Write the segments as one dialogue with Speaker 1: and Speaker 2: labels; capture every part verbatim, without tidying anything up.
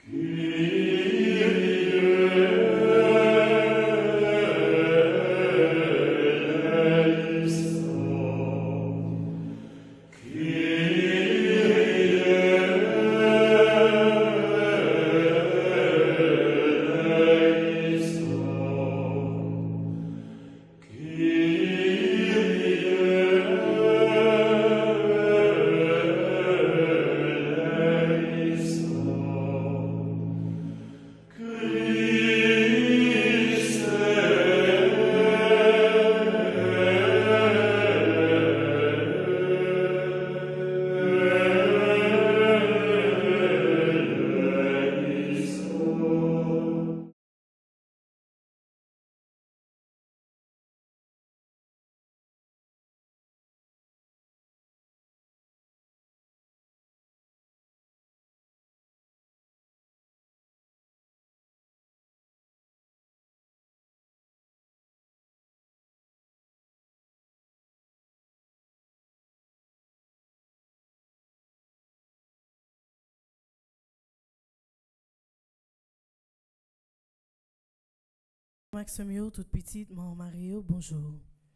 Speaker 1: Maximio, toute petite, mon Mario, bonjour.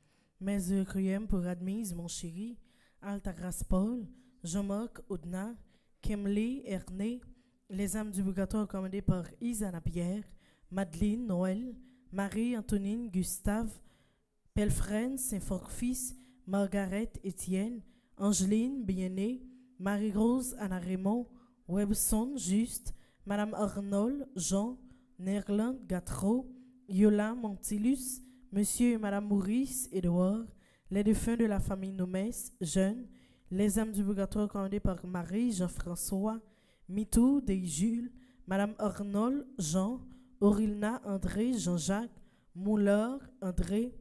Speaker 1: Mes heures criem pour admise, mon chéri, Alta Grace Paul, Jean-Marc Audna, Kemley, Ernest, les âmes du purgatoire commandées par Isana Pierre, Madeleine, Noël, Marie-Antonine, Gustave, Pelfren, Saint-Forfils, Margaret, Étienne, Angeline, Bien-Aimée, Marie-Rose, Anna Raymond, Webson, Juste, Madame Arnold, Jean, Nerland, Gatreau, Yola, Montilus, Monsieur et Madame Maurice, Édouard, les défunts de la famille Nomès, jeunes, les âmes du purgatoire commandées par Marie, Jean-François, Mitou, Dey Jules, Madame Arnold, Jean, Aurilna, André, Jean-Jacques, Moulard, André,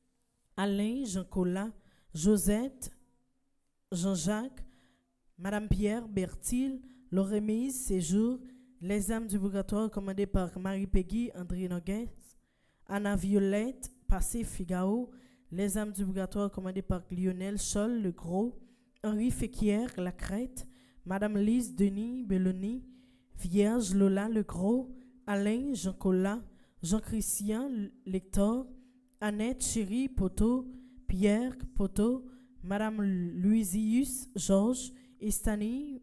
Speaker 1: Alain, Jean-Colas, Josette, Jean-Jacques, Madame Pierre, Bertil, Laurémise, Séjour, les âmes du purgatoire commandées par Marie-Peggy, André Noguès, Anna Violette, Passé Figaro, les âmes du purgatoire commandées par Lionel Scholl, le Gros, Henri Féquière, La Crête, Madame Lise Denis, Belloni, Vierge Lola, le Gros, Alain, Jean-Colas, Jean-Christian, Lector, Annette, Chéri, Poteau, Pierre, Poteau, Madame Louisius, Georges, Estanie,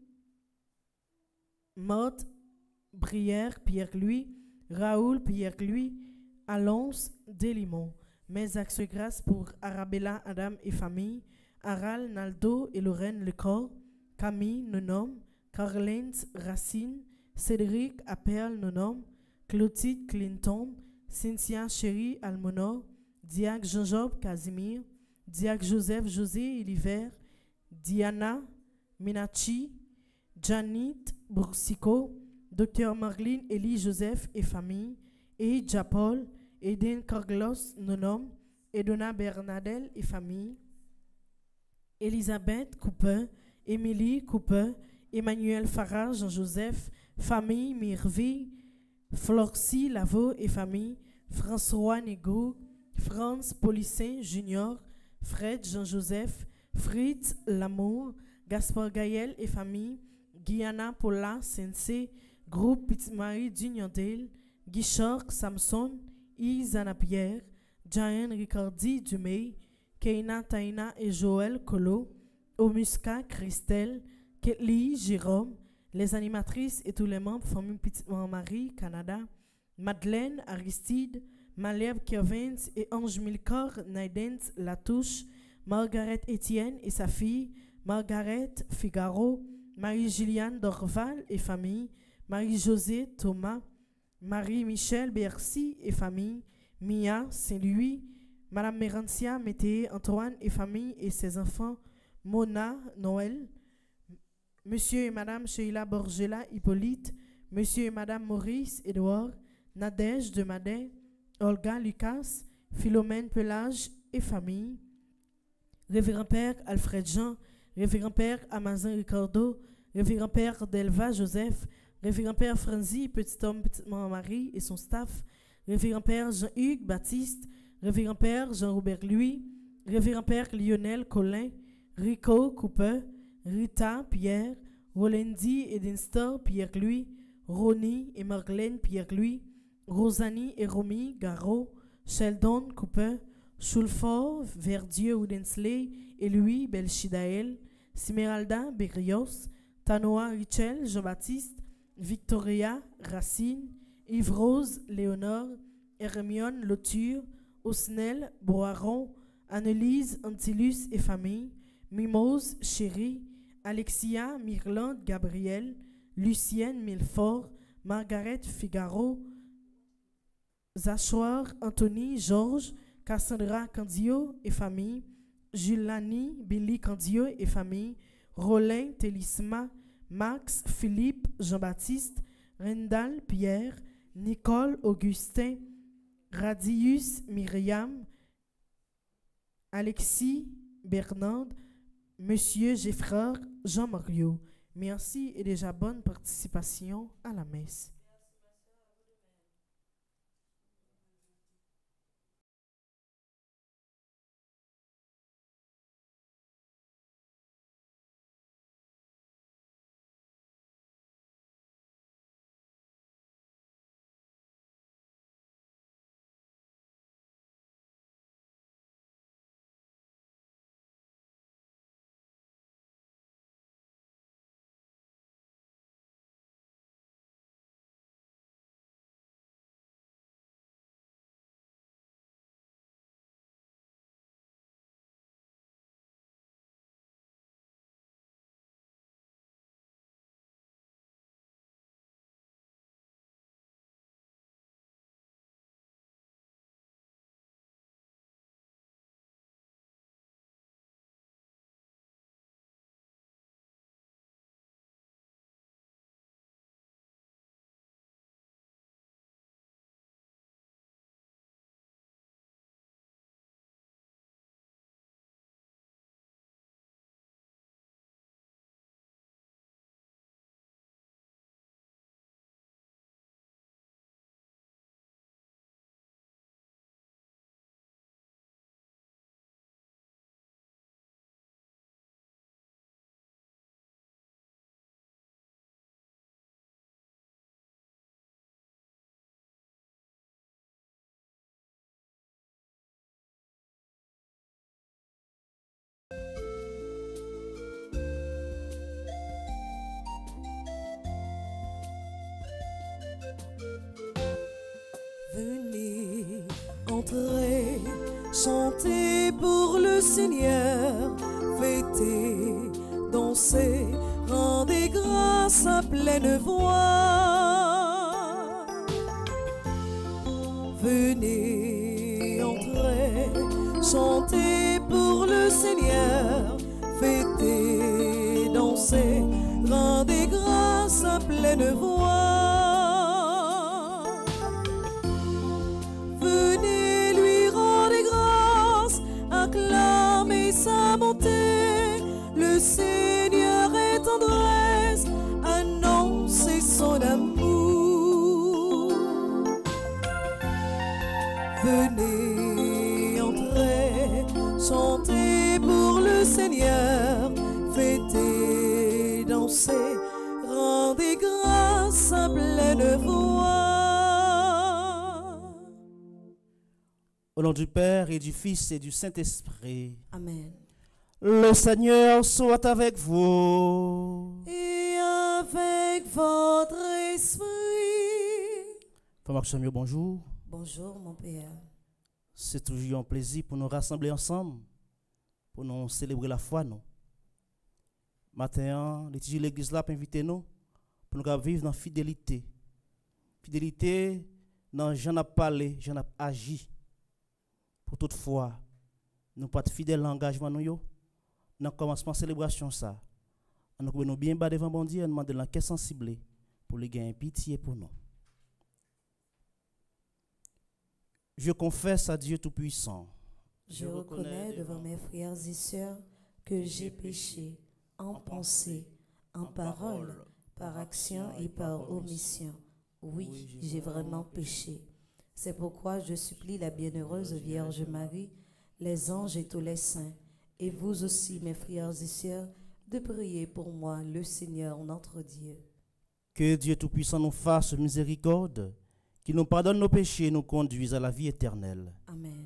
Speaker 1: Morte, Brière, Pierre-Louis, Raoul, Pierre-Louis, Alonce, Delimont. Mes actions de grâce pour Arabella, Adam et famille, Aral, Naldo et Lorraine Lecor, Camille, Nonom, Carlens, Racine, Cédric, Appel, Nonom, Clotilde, Clinton, Cynthia, Chéri, Almonor, Diac, Jean-Job, Casimir, Diac, Joseph, José, Eliver, Diana, Minachi, Janit, Boursicot, Docteur Marlene, Élie, Joseph et famille, et Japol, Eden Carglos, Nonom, Edona Bernadette et famille, Elisabeth Cooper, Émilie Cooper, Emmanuel Farage, Jean-Joseph, famille, Mirvi, Florcy Lavaux et famille, François Nego, Franz Policin Junior, Fred Jean-Joseph, Fritz Lamour, Gaspard Gaël et famille, Guyana Paula Sensei, Groupe Petite Marie d'Uniondale, Guichard Samson, Isana Pierre, Diane Ricardi Dumay, Keina Taina et Joël Colo, Omuska Christelle, Ketli Jérôme, les animatrices et tous les membres famille Petite Marie Canada, Madeleine Aristide, Malherbe Kervins et Ange Milcor Naidens Latouche, Margaret Étienne et sa fille, Margaret Figaro, Marie-Juliane Dorval et famille, Marie-Josée Thomas, Marie-Michel Bercy et famille, Mia Saint-Louis, Madame Mérancia Mété, Antoine et famille et ses enfants, Mona Noël, Monsieur et Madame Sheila Borgela Hippolyte, Monsieur et Madame Maurice Édouard, Nadège de Madè, Olga Lucas, Philomène Pelage et famille, Révérend Père Alfred Jean, Révérend Père Amazon Ricardo, Révérend Père Delva Joseph, Révérend Père Franzi, Petit Homme, Petite Maman Marie et son staff, Révérend Père Jean-Hugues Baptiste, Révérend Père Jean-Robert Louis, Révérend Père Lionel Colin, Rico Cooper, Rita Pierre, Rolendi Edinstor Pierre-Louis, Ronnie et Marlène Pierre-Louis, Rosanie et Romy Garot, Sheldon Cooper, Schulfort Verdieu Oudensley et Louis Belchidael, Smeralda Berrios, Tanoa Richel Jean-Baptiste, Victoria Racine, Yves-Rose Léonore, Hermione Loture, Osnel Boiron, Annelise Antilus et famille, Mimose Chéri, Alexia Mirlande Gabriel, Lucienne Milfort, Margaret Figaro, Zachoir Anthony Georges, Cassandra Candio et famille, Julani Billy Candio et famille, Rolin Télisma, Max Philippe Jean-Baptiste, Rendal Pierre, Nicole Augustin, Radius Myriam, Alexis Bernard, Monsieur Geffrard Jean-Mario. Merci et déjà bonne participation à la messe.
Speaker 2: Venez, entrez, chantez pour le Seigneur, fêtez, dansez, rendez grâce à pleine voix. Venez, entrez, chantez pour le Seigneur, fêtez, dansez, rendez grâce à pleine voix. Acclamez sa bonté, le Seigneur est tendresse, annoncez son amour. Venez, entrez, chantez pour le Seigneur, fêtez, dansez, rendez grâce à pleine voix.
Speaker 3: Au nom du Père et du Fils et du Saint-Esprit.
Speaker 2: Amen.
Speaker 3: Le Seigneur soit avec vous.
Speaker 2: Et avec votre esprit.
Speaker 3: Frère Marc Chamio, bonjour.
Speaker 2: Bonjour mon Père.
Speaker 3: C'est toujours un plaisir pour nous rassembler ensemble, pour nous célébrer la foi. Nous. Matin, l'étude de l'église là pour inviter nous, pour nous vivre dans la fidélité. Fidélité, dans j'en ai parlé, j'en ai agi. Pour toutefois, nous pas fidèles à l'engagement nous yo, dans le commencement de la célébration ça. Nous pouvons bien bas devant bon Dieu et demander la caisse sensible pour les gagner pitié pour nous. Je confesse à Dieu Tout-Puissant.
Speaker 2: Je reconnais devant mes frères et sœurs que j'ai péché en pensée, en parole, par action et par omission. Oui, j'ai vraiment péché. C'est pourquoi je supplie la bienheureuse Vierge Marie, les anges et tous les saints, et vous aussi, mes frères et sœurs, de prier pour moi, le Seigneur notre Dieu.
Speaker 3: Que Dieu Tout-Puissant nous fasse miséricorde, qu'il nous pardonne nos péchés et nous conduise à la vie éternelle.
Speaker 2: Amen.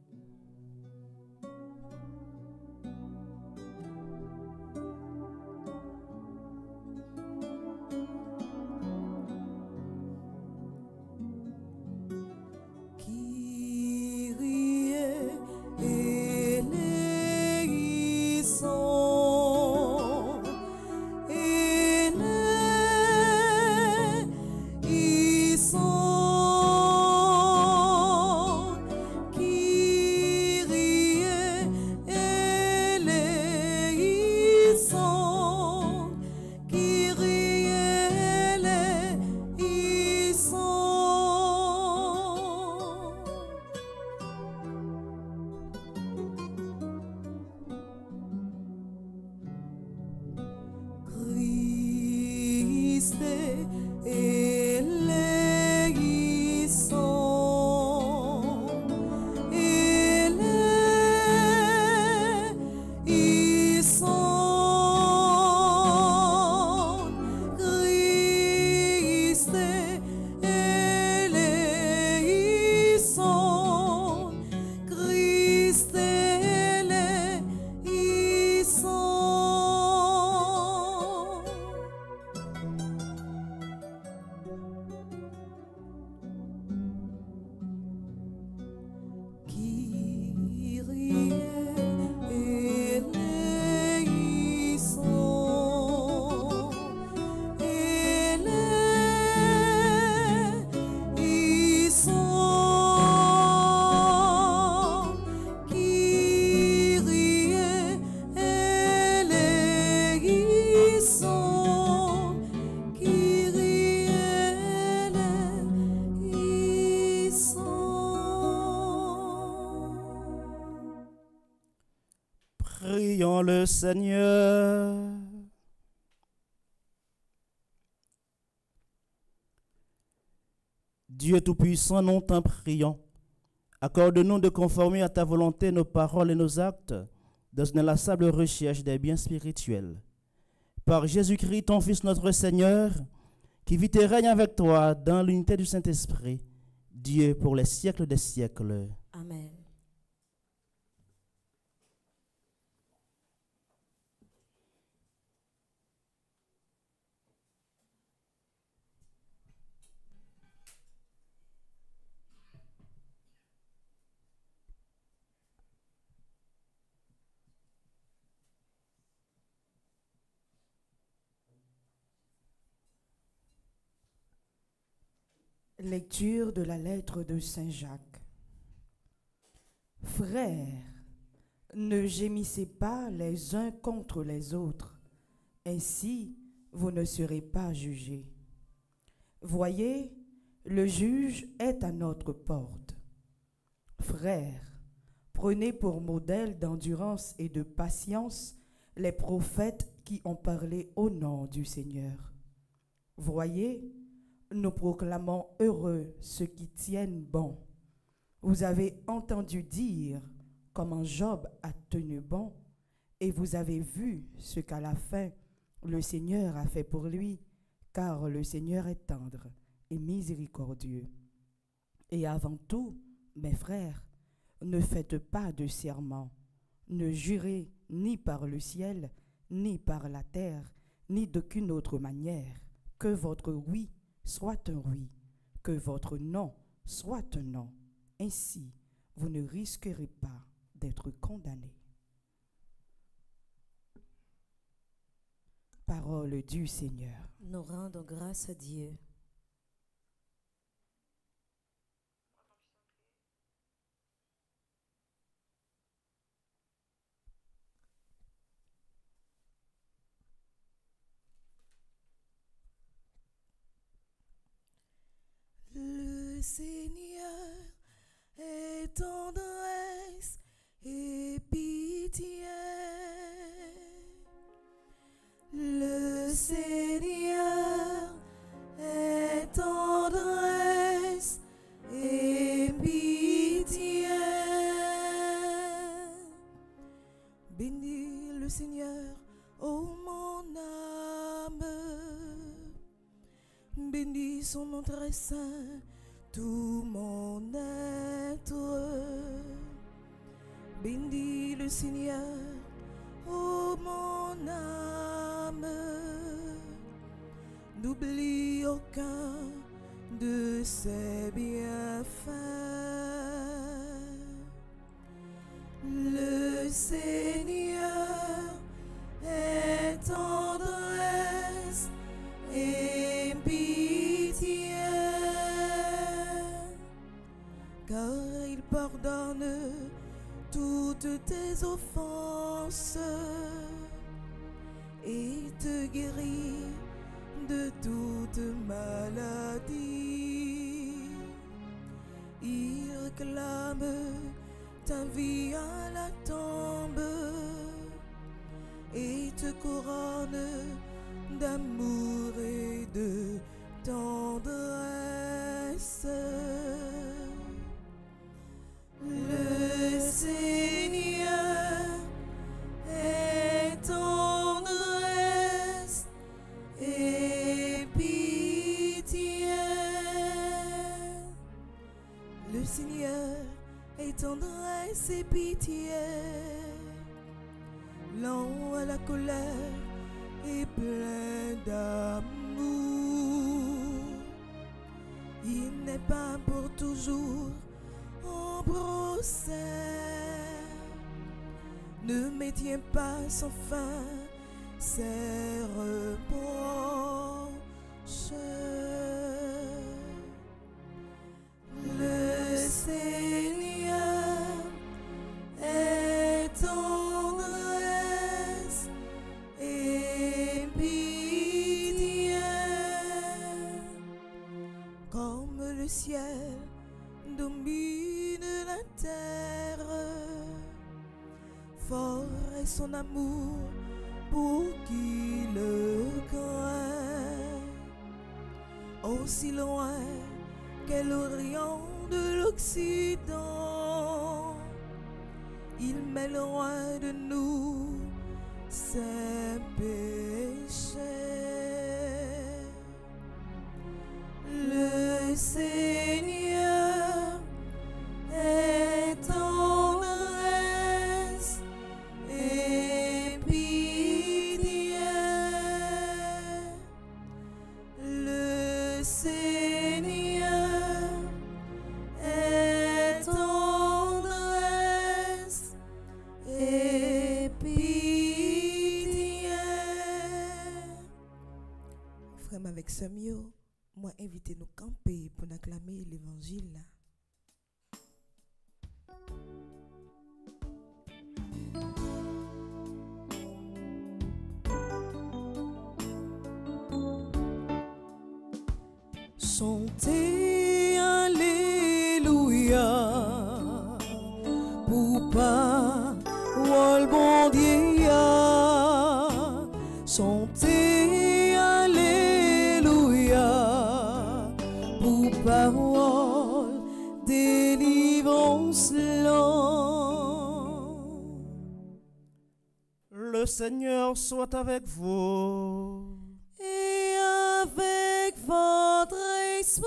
Speaker 3: Prions le Seigneur. Dieu Tout-Puissant, nous t'en prions. Accorde-nous de conformer à ta volonté nos paroles et nos actes dans une inlassable recherche des biens spirituels. Par Jésus-Christ, ton Fils notre Seigneur, qui vit et règne avec toi dans l'unité du Saint-Esprit, Dieu pour les siècles des siècles.
Speaker 2: Amen.
Speaker 4: Lecture de la lettre de Saint Jacques. Frères, ne gémissez pas les uns contre les autres, ainsi vous ne serez pas jugés. Voyez, le juge est à notre porte. Frères, prenez pour modèle d'endurance et de patience les prophètes qui ont parlé au nom du Seigneur. Voyez, nous proclamons heureux ceux qui tiennent bon. Vous avez entendu dire comment Job a tenu bon, et vous avez vu ce qu'à la fin le Seigneur a fait pour lui, car le Seigneur est tendre et miséricordieux. Et avant tout, mes frères, ne faites pas de serment, ne jurez ni par le ciel, ni par la terre, ni d'aucune autre manière, que votre oui soit un oui, que votre non soit un non. Ainsi, vous ne risquerez pas d'être condamnés. Parole du Seigneur.
Speaker 2: Nous rendons grâce à Dieu.
Speaker 5: Le Seigneur est tendresse et pitié. Le Seigneur est tendresse et pitié. Bénis le Seigneur, ô mon âme. bénis son nom très saint, tout mon être. Bénis le Seigneur, ô mon âme. N'oublie aucun de ses bienfaits. Le Seigneur est tendresse et pitié, car il pardonne toutes tes offenses et te guérit de toute maladie. Il réclame ta vie à la tombe et te couronne d'amour et de tendresse. Le Seigneur est tendresse et pitié. Le Seigneur est tendresse et pitié, lent à la colère et plein d'amour. Il n'est pas pour toujours en procès, ne métier pas sans fin ses reproches. Le Seigneur est tendresse et pitié, comme le ciel domine la terre. Fort est son amour pour qui le craint. Aussi loin qu'est l'Orient de l'Occident, il met loin de nous ses péchés. Le Seigneur est tendresse et pitié. Le Seigneur est tendresse et pitié. Frère, avec ce mieux, moi invitez nous camper pour acclamer l'évangile. Chantez Alléluia pour parole bon Dieu. Chantez Alléluia pour parole délivrance lent.
Speaker 3: Le Seigneur soit avec vous.
Speaker 5: Et avec votre esprit.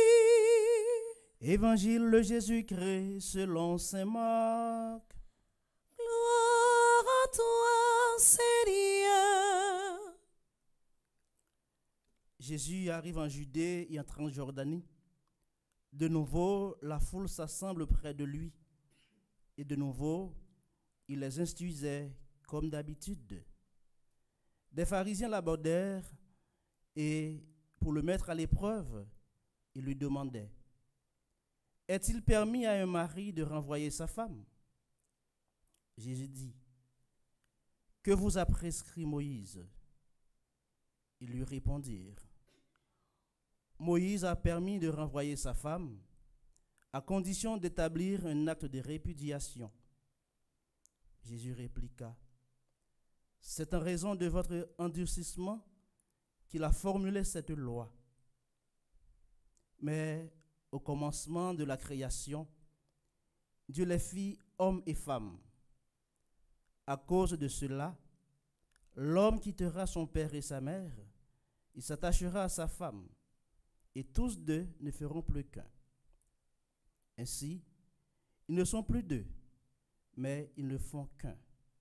Speaker 3: Évangile de Jésus-Christ selon saint Marc.
Speaker 5: Gloire à toi, Seigneur.
Speaker 3: Jésus arrive en Judée et en Transjordanie. De nouveau, la foule s'assemble près de lui. Et de nouveau, il les instruisait comme d'habitude. Des pharisiens l'abordèrent et, pour le mettre à l'épreuve, ils lui demandaient: est-il permis à un mari de renvoyer sa femme? Jésus dit: que vous a prescrit Moïse? Ils lui répondirent: Moïse a permis de renvoyer sa femme à condition d'établir un acte de répudiation. Jésus répliqua: c'est en raison de votre endurcissement qu'il a formulé cette loi. Mais au commencement de la création, Dieu les fit hommes et femmes. À cause de cela, l'homme quittera son père et sa mère, il s'attachera à sa femme, et tous deux ne feront plus qu'un. Ainsi, ils ne sont plus deux, mais ils ne font qu'un.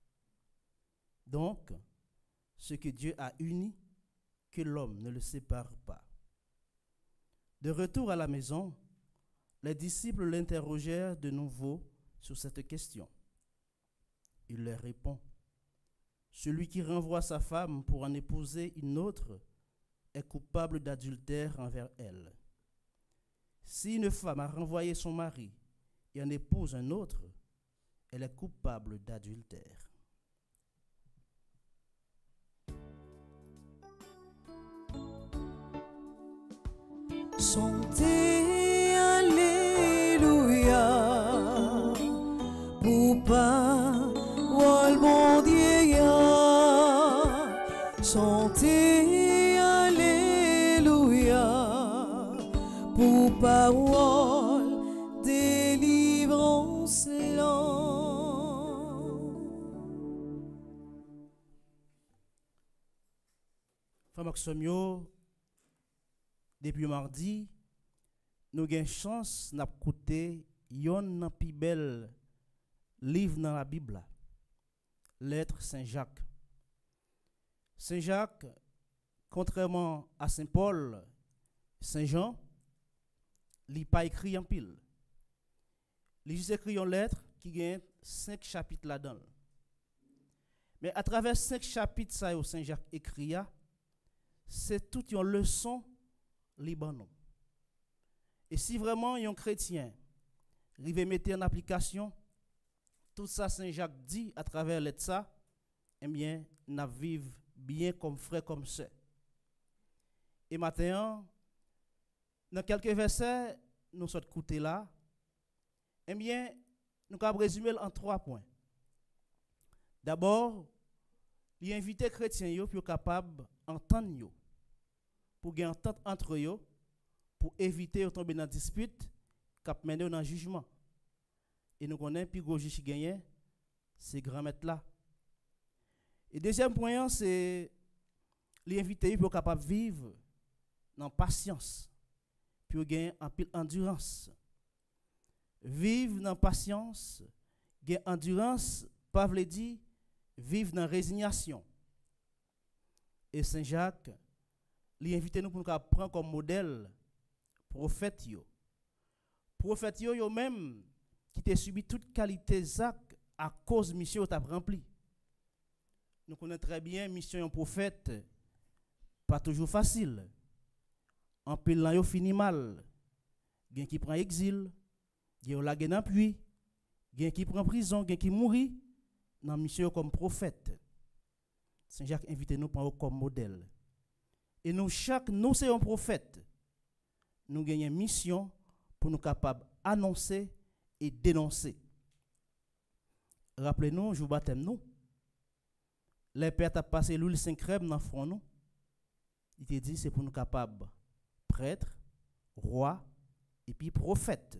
Speaker 3: Donc, ce que Dieu a uni, que l'homme ne le sépare pas. De retour à la maison, les disciples l'interrogèrent de nouveau sur cette question. Il leur répond, « Celui qui renvoie sa femme pour en épouser une autre est coupable d'adultère envers elle. Si une femme a renvoyé son mari et en épouse un autre, elle est coupable d'adultère. »
Speaker 6: Chantez Alléluia pour parole mon Dieu. Chantez Alléluia pour parole délivrance lent.
Speaker 3: Frère Maximio, depuis mardi, nous avons une chance d'écouter un plus bel livre dans la Bible, Lettre Saint-Jacques. Saint-Jacques, contrairement à Saint-Paul, Saint-Jean, il n'a pas écrit en pile. Il a juste écrit une lettre qui a cinq chapitres là-dedans. Mais à travers cinq chapitres, ça, Saint-Jacques écrit, c'est toute une leçon Libanon. Et si vraiment un chrétien arrive mettre en application tout ça Saint Jacques dit à travers l'être ça, eh bien, nous vivons bien comme frères comme sœurs. Et maintenant, dans quelques versets, nous sommes écoutés là, eh bien, nous allons résumer en trois points. D'abord, il invite les chrétiens pour être capables d'entendre, pour gagner entente entre eux, pour éviter de tomber dans la dispute, cap mener dans le jugement. Et nous connaissons plus gros juge qui gagne, c'est grand maître là. Et deuxième point, c'est les inviter pour être capables de vivre dans patience, pour gagner un pile endurance. Vivre dans patience, gagner endurance, pas veut dire vivre dans résignation. Et Saint Jacques, il invite nous pour nous prendre comme modèle prophète yo. Prophète yo yo même qui t'a subi toute qualité zac à cause de mission t'a rempli. Nous connaissons très bien mission un prophète pas toujours facile. En pile là yo fini mal. Gen qui prend exil, gen la gen en pluie, gen qui prend prison, gen qui mourit dans mission comme prophète. Saint Jacques invite nous prendre comme modèle. Et nous, chaque, nous, c'est un prophète. Nous gagnons une mission pour nous capables d'annoncer et dénoncer. Rappelez-nous, jour baptême, nous. Les pères ont passé l'huile saint crème dans le front, nous. Il te dit, c'est pour nous capables, prêtres, rois, et puis prophètes.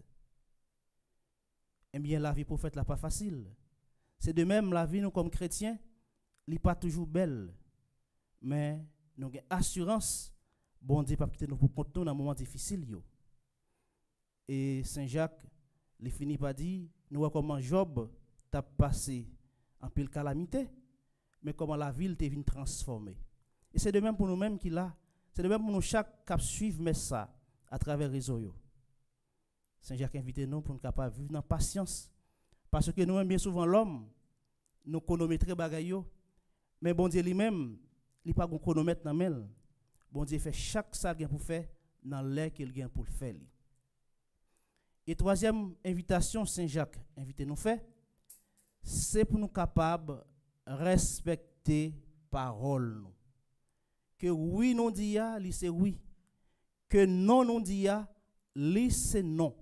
Speaker 3: Eh bien, la vie prophète n'est pas facile. C'est de même, la vie, nous, comme chrétiens, n'est pas toujours belle. Mais, nous avons assurance, bon Dieu, pas quitter nous pour compter dans un moment difficile. Yo. Et Saint Jacques, il finit par dire, nous voyons comment Job t'a passé en pile calamité, mais comment la ville t'est venue transformer. Et c'est de même pour nous-mêmes qui là, c'est de même pour nous chaque cap suivre mais ça à travers les réseaux. Yo. Saint Jacques invite nous pour nous capables de vivre dans patience, parce que nous-mêmes bien souvent l'homme, nous chronométrer bagay yo, mais bon Dieu lui-même il n'y a pas de chronomètre dans le bon Dieu fait chaque ça pour faire dans l'air qu'il gagne pour le faire. Et troisième invitation, Saint Jacques invite nous fait, c'est pour nous capables de respecter parole. Que oui non dit ya, li c'est oui. Que non non dit ya, li c'est non.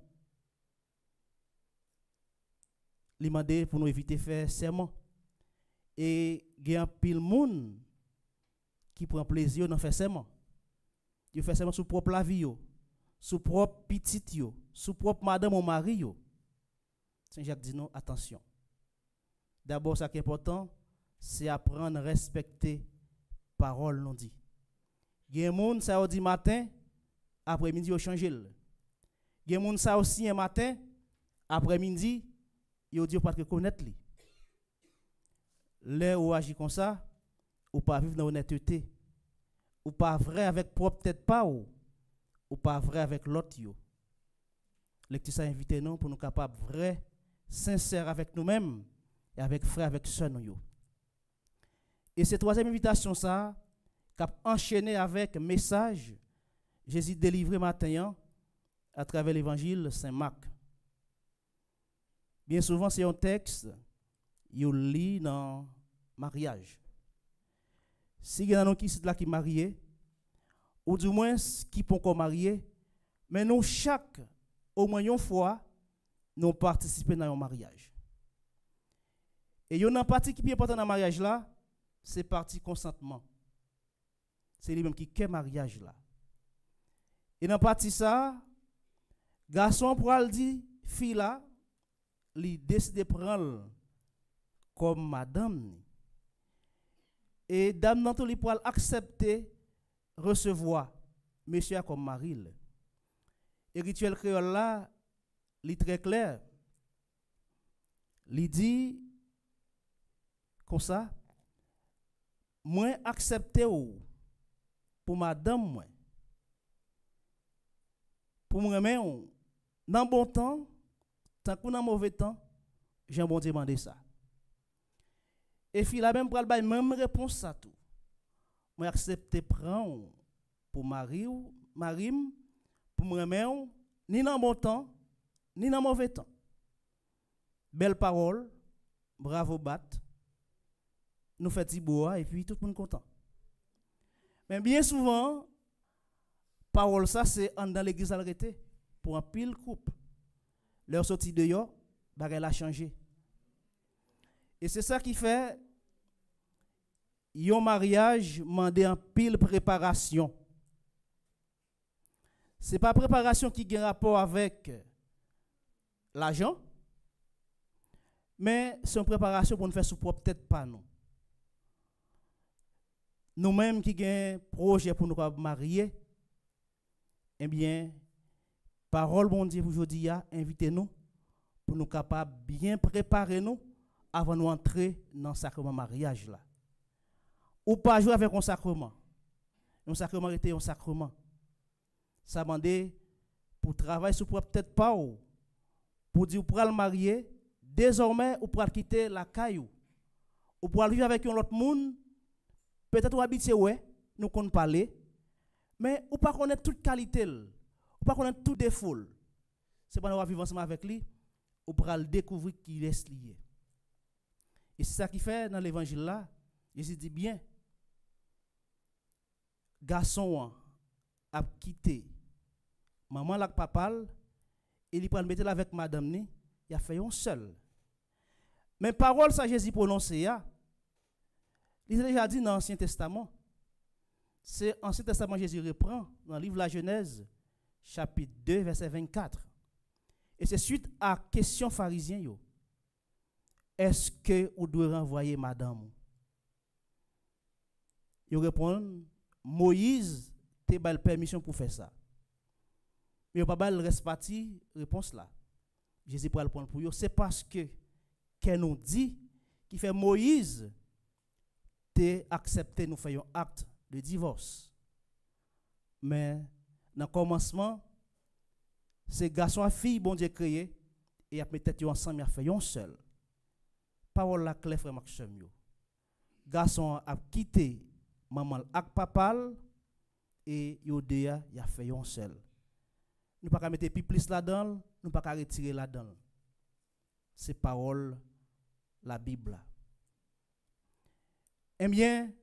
Speaker 3: Li mande pour nous éviter de faire serment. Et il y a un pile monde qui prend plaisir dans faire serment. Il fait serment sur propre la vie, sur propre petite, sur propre madame ou mari. Saint Jacques dit non, attention. D'abord, ce qui est important, c'est apprendre à respecter parole non dit. Il y a un monde, ça dit matin, après-midi yo changé. Gen moun ça aussi un matin, après-midi, yo dit pas reconnaître li. Là ou agit comme ça, ou pas vivre dans honnêteté, ou pas vrai avec propre tête pas ou, ou pas vrai avec l'autre yo. Lecture ça invité nous pour nous capables vrai, sincère avec nous-mêmes et avec frères avec sœurs nous yo. Et cette troisième invitation ça qu'a enchaîné avec message Jésus délivré matin à travers l'évangile Saint Marc. Bien souvent c'est un texte yo lit dans mariage. Si y a nous qui sont là qui marié ou du moins qui sont encore mariés, mais nous chaque au moins une fois nous participer dans un mariage. Et il y a une partie qui est importante dans le mariage là, c'est partie consentement. C'est lui-même qui fait mariage là. Et dans partie ça, garçon pour le dire fille là, il décide de prendre comme madame. Et dame dans tout li pour accepter recevoir monsieur comme mari. Et rituel créole là, li très clair. Li dit comme ça, moi accepter ou pour madame moi. Pour moi même dans bon temps, tant que dans mauvais temps, j'ai bon demander ça. Et puis la même pral bay même réponse ça tout. Moi accepter prendre pour mari ou marim pour moi même ni dans bon temps ni dans mauvais temps. Belle parole, bravo bat. Nous fait tiboa et puis tout le monde content. Mais bien souvent parole ça c'est en dans l'église arrêté pour un pile couple. Leur sortie de yo, bagay a changé. Et c'est ça qui fait yon mariage mandé en pile préparation. C'est pas préparation qui a rapport avec l'argent, mais c'est une préparation pour nous faire sous propre tête pas nous. Nous-mêmes qui avons un projet pour nous marier, eh bien, parole bon Dieu pour aujourd'hui, invitez-nous pour nous capables bien préparer nous avant de nous entrer dans le sacrement mariage là. Ou pas jouer avec un sacrement. Un sacrement était un sacrement. Ça demande pour travailler sur propre tête pas ou pour dire pour le marier, désormais ou pour quitter la caillou. Ou pour vivre avec un autre monde, peut-être ou habiter ouais, nous qu'on parler, mais ou pas connaître toute qualité, ou pas connaître tout défaut. C'est pas nous vivre ensemble avec lui, ou pour le découvrir qu'il est lié. Et c'est ça qui fait dans l'évangile là, Jésus dit bien, garçon a quitté maman la papa, il prend mettre avec madame ni, il a fait un seul. Mais parole ça Jésus prononcé ya, il a déjà dit dans l'Ancien Testament. C'est l'Ancien Testament Jésus reprend dans le livre de la Genèse, chapitre deux, verset vingt-quatre. Et c'est suite à la question pharisien yo. Est-ce que vous devez renvoyer madame? Il répond, Moïse te ba permission pour faire ça. Mais pas bal reste parti réponse là. Jésus pour répondre pour eux, c'est parce que qu'elle nous dit qui fait Moïse te accepté nous faire un acte de divorce. Mais dans le commencement, c'est garçon et fille bon Dieu créé et a peut-être ensemble a fait un seul. Parole la claire frère Maxime. Garçon a quitté maman ak papa et Yodéa y a fait un seul. Nous pas mettre plus là-dedans, nous pas retirer là-dedans. C'est parole la Bible. Eh bien,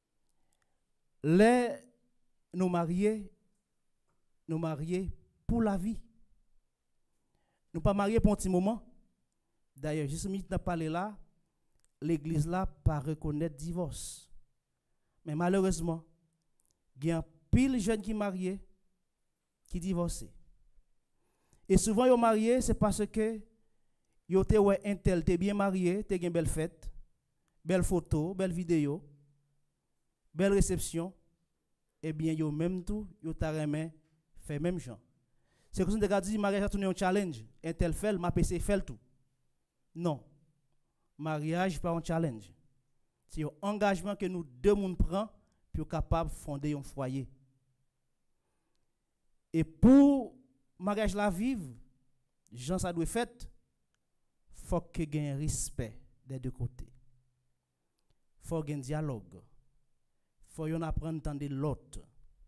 Speaker 3: les nous mariés, nous mariés pour la vie. Nous pas mariés pour un petit moment. D'ailleurs, juste n'a parlé là, l'église là pas reconnaître divorce. Mais malheureusement, il y a pile de jeunes qui mariés qui divorcent. Et souvent ils sont mariés c'est parce que yo te ouais un tel t'es bien marié, t'es une belle fête, belle photo, belle vidéo, belle réception. Eh bien yo même tout yo ta remet fait même gens. C'est comme si on dit mariage a tourné un challenge, un tel fait, ma P C fait tout. Non. Mariage pas un challenge. C'est un engagement que nous deux monde prend pour capable fonder un foyer. Et pour mariage la vivre, gens ça doit fait, faut que gagne respect des deux côtés. Faut gagne dialogue. Faut yon apprendre à entendre l'autre.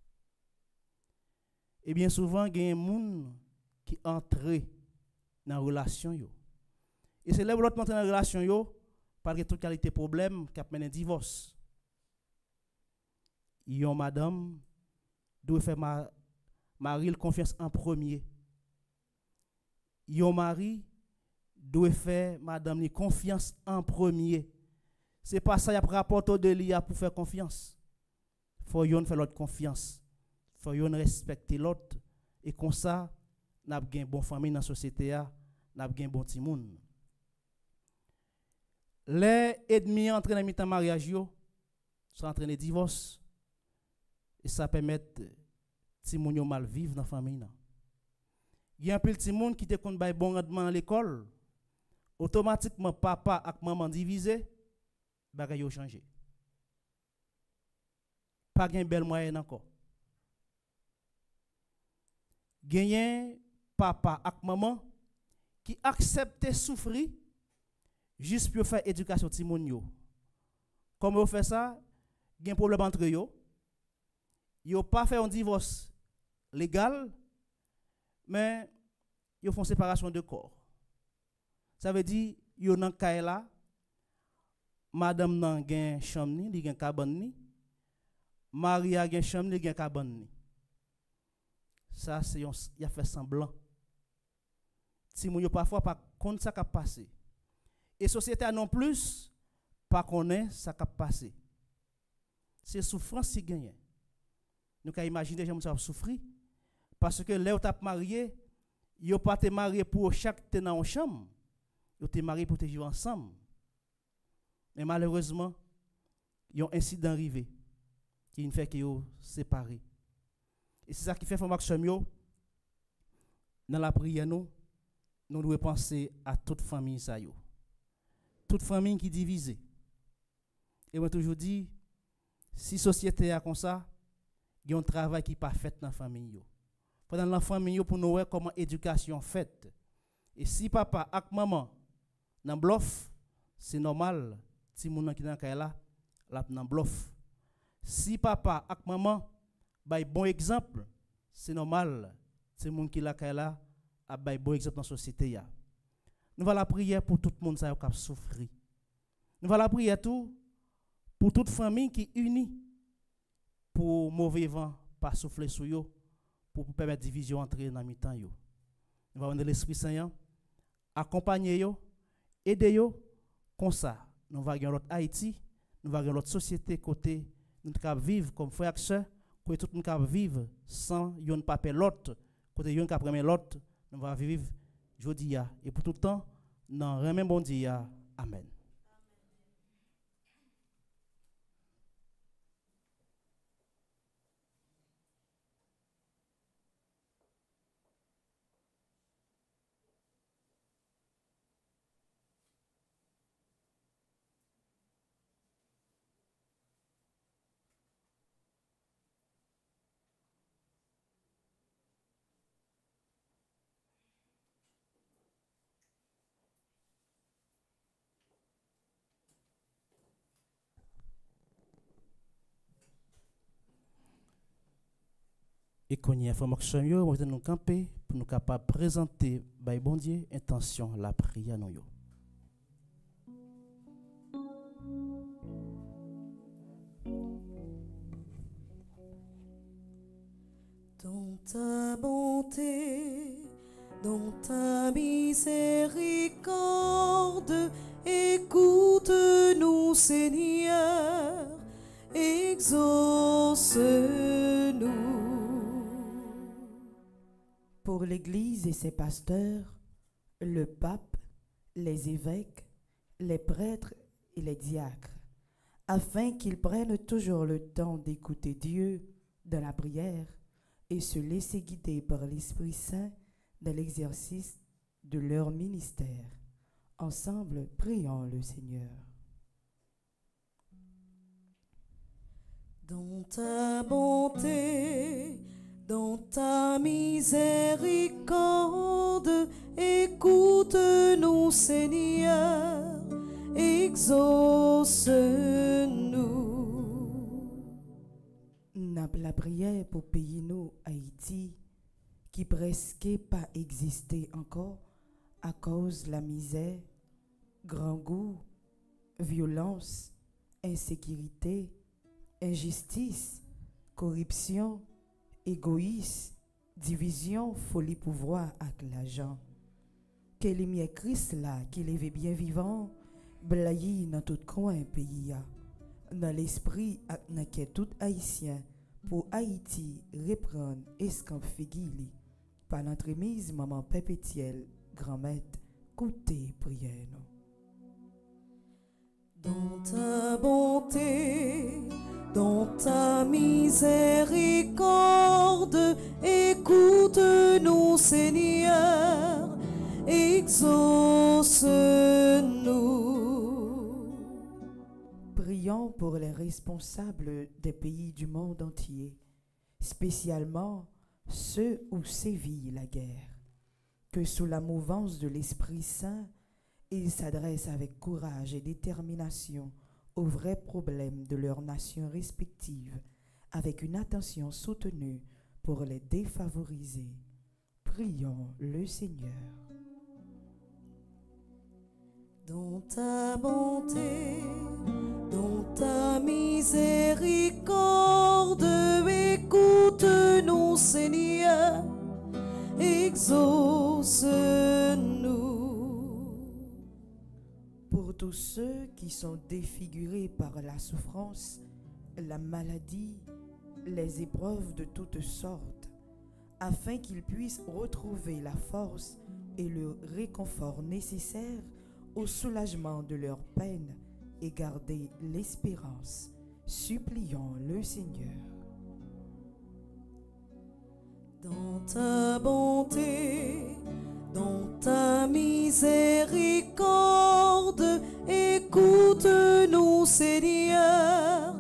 Speaker 3: Et bien souvent il y a des gens qui entrent dans la relation yo. Et c'est là où l'autre entre dans la relation yo parce que toute qualité problème qui a mené divorce. Yon madame doit faire ma mari confiance en premier. Yon mari doit faire madame confiance en premier. C'est pas ça y a rapport de l'I A pour faire confiance. Faut yon faire l'autre confiance. Faut yon respecter l'autre et comme ça n'a gain bon famille dans société a, n'a gain bon petit monde. Les ennemis entraînent dans mi-temps mariage yo, sont entraînés divorce et ça permet ti moun yo mal vivre dans famille nan. Il y a un peu de monde qui te kon bay bon rendement à l'école, automatiquement papa ak maman divisé, bagay yo changé. Pas gen bel moyen encore. Genyen papa ak maman qui accepte souffrir juste pour faire éducation ti moun yo. Comment on fait ça? Gen problème entre yo. Yo pas fait un divorce légal, mais yo font séparation de corps. Ça veut dire yo nan kay la, madame nan gen chambre ni, li gen cabane ni, mari a gen chambre, li gen cabane ni. Ça c'est yon y a fait semblant. Si moun yo parfois pas connaît ça qui a passé. Et société non plus pas connaît ça qui a passé. C'est souffrance qui gagne. Nous pouvons imaginer que gens souffrir parce que là où tu as marié, ils n'ont pas été mariés pour chaque te dans une chambre. Ils ont été mariés pour te vivre ensemble. Mais malheureusement, il y a un incident arrivé qui fait qu'ils sont séparés. Et c'est ça qui fait que nous, dans la prière, nous, nous devons penser à toute famille. Ça yo. Toute famille qui est divisée. Et moi, toujours dit, si la société est comme ça, il y a un travail qui n'est pas fait dans la famille. Pendant la famille, pour nous voir comment l'éducation est faite. Et si papa et maman dans bluff, c'est normal, si mon qui dans là, là dans bluff. Si papa et maman bay bon exemple, c'est normal, si mon qui là là, a bay bon exemple dans la société. Nous allons la prière pour tout le monde qui a souffert. Nous allons la prière tout pour toute famille qui est unie. Pour mauvais vent pas souffler sur yo pour permettre division entrer dans mi-temps yo. Nous allons demander l'Esprit Saint accompagner yo, aider yo comme ça. Nous va gagner l'autre Haïti, nous va gagner l'autre société côté nous cap vivre comme frères et sœurs, que tout nous cap vivre sans yon pas perdre l'autre, côté yon cap prendre l'autre, nous va vivre jodia et pour tout le temps dans remen bon dia. Amen. Et qu'on y a information yo, nous nous camper pour nous capable présenter by bon Dieu intention la prière non yo.
Speaker 6: Dans ta bonté, dans ta miséricorde, écoute-nous, Seigneur, exauce-nous.
Speaker 4: Pour l'Église et ses pasteurs, le pape, les évêques, les prêtres et les diacres, afin qu'ils prennent toujours le temps d'écouter Dieu dans la prière et se laisser guider par l'Esprit Saint dans l'exercice de leur ministère. Ensemble, prions le Seigneur.
Speaker 6: Dans ta bonté, dans ta miséricorde, écoute-nous, Seigneur, exauce-nous.
Speaker 4: N'a la prière pour pays nous Haïti, qui presque pas existé encore à cause de la misère, grand goût, violence, insécurité, injustice, corruption, égoïsme, division, folie pouvoir avec l'argent. Que lumière Christ là, qui lève bien vivant, blaye dans tout coin pays, dans l'esprit dans que tout haïtien pour Haïti reprendre escamp figili par l'entremise maman perpétuelle grand-mère côté prière nous.
Speaker 6: Dans ta bonté, dans ta miséricorde, écoute-nous, Seigneur, exauce-nous.
Speaker 4: Prions pour les responsables des pays du monde entier, spécialement ceux où sévit la guerre, que sous la mouvance de l'Esprit Saint, ils s'adressent avec courage et détermination aux vrais problèmes de leurs nations respectives, avec une attention soutenue pour les défavoriser. Prions le Seigneur.
Speaker 6: Dans ta bonté, dans ta miséricorde, écoute-nous, Seigneur, exauce-nous.
Speaker 4: Pour tous ceux qui sont défigurés par la souffrance, la maladie, les épreuves de toutes sortes, afin qu'ils puissent retrouver la force et le réconfort nécessaire au soulagement de leurs peines et garder l'espérance. Supplions le Seigneur.
Speaker 6: Dans ta bonté, dans ta miséricorde, écoute-nous, Seigneur,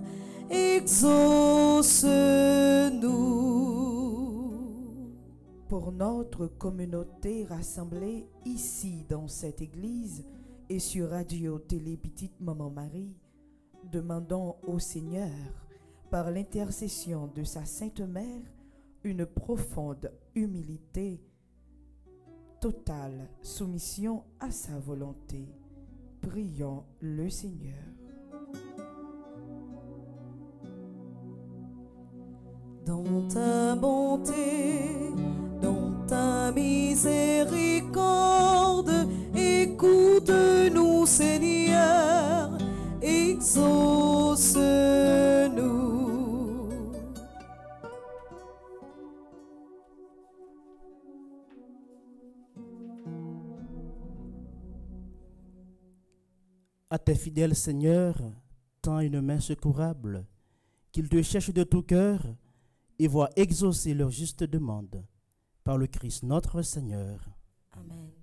Speaker 6: exauce-nous.
Speaker 4: Pour notre communauté rassemblée ici dans cette église et sur Radio Télé Petite Maman Marie, demandons au Seigneur, par l'intercession de sa Sainte Mère, une profonde humilité, totale soumission à sa volonté. Prions le Seigneur.
Speaker 6: Dans ta bonté, dans ta miséricorde, écoute-nous, Seigneur, exauce-nous.
Speaker 3: À tes fidèles, Seigneur, tends une main secourable, qu'ils te cherchent de tout cœur et voient exaucer leur juste demande. Par le Christ notre Seigneur.
Speaker 2: Amen.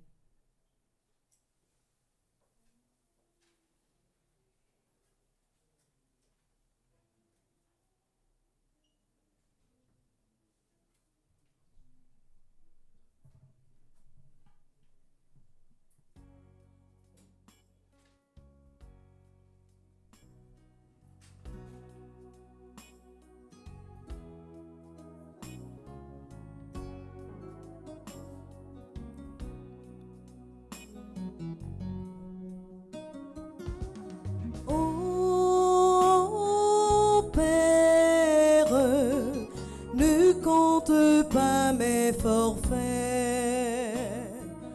Speaker 6: Pas mes forfaits,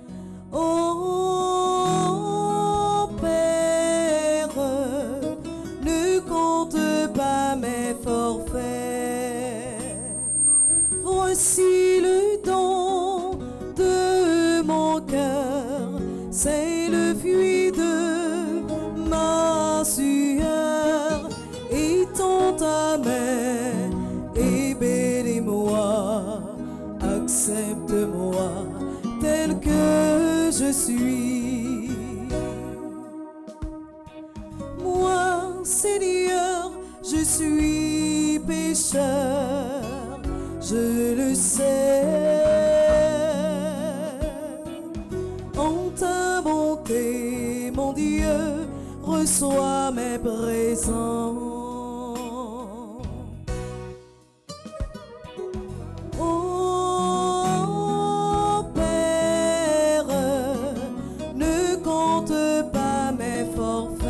Speaker 6: oh Père, ne compte pas mes forfaits. Voici le don de mon cœur, c'est le fruit de ma sueur. Étends ta main et bénis-moi. je suis. Moi, Seigneur, je suis pécheur, je le sais. En ta bonté, mon Dieu, reçois mes présents. Oh Père, ne compte pas mes forfaits.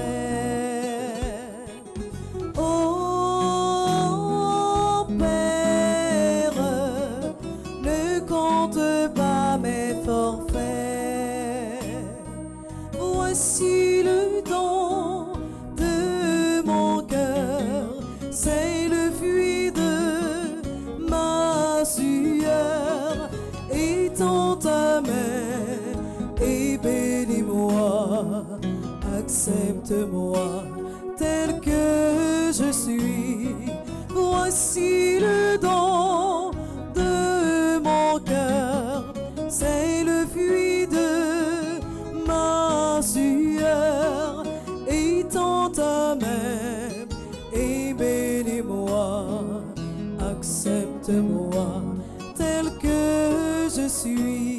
Speaker 6: Oh Père, ne compte pas mes forfaits. Voici le don de mon cœur, c'est le fruit de ma sueur. Étends ta main et bénis-moi, accepte-moi tel que je suis. Voici le don de mon cœur, c'est le fruit de ma sueur. Étends ta main et bénis-moi, accepte-moi tel que je suis.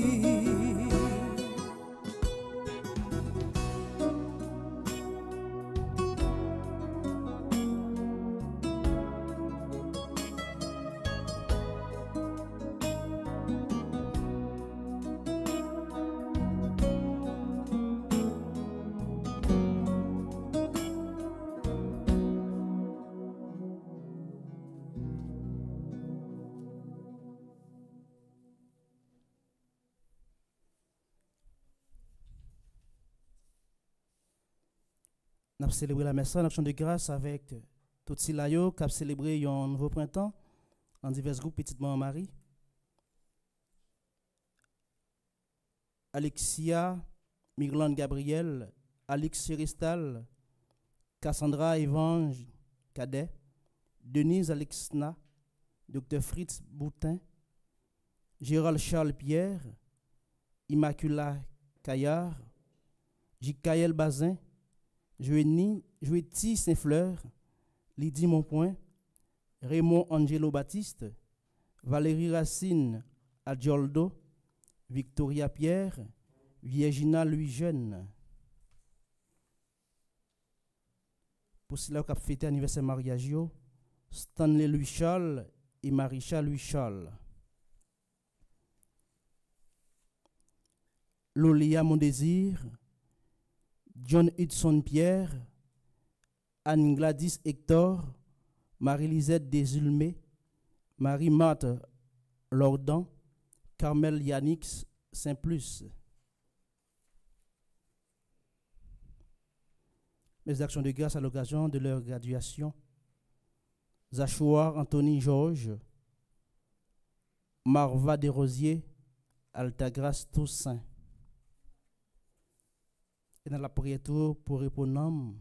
Speaker 3: Nous avons célébré la messe en action de grâce avec tout Silayo, qui a célébré un nouveau printemps en divers groupes Petite Maman Marie. Alexia, Mirlande Gabriel, Alix Chéristal, Cassandra Evange Cadet, Denise Alexna, Docteur Fritz Boutin, Gérald Charles Pierre, Immacula Caillard, Jikaël Bazin, Jouetti Saint-Fleur, Lydie Monpoint, Raymond Angelo Baptiste, Valérie Racine Adjoldo, Victoria Pierre, Virginia Louis Jeune. Pour cela qui a fêté anniversaire mariage, Stanley Louis Charles et Marisha Louis Charles. Lolia Mon Désir, John Hudson Pierre, Anne Gladys Hector, Marie-Lisette Desulmé, Marie-Marthe Lordan, Carmel Yannix Saint-Plus. Mes actions de grâce à l'occasion de leur graduation. Zachoua Anthony Georges, Marva Desrosiers, Altagrace Toussaint. Et dans la prière pour répondre,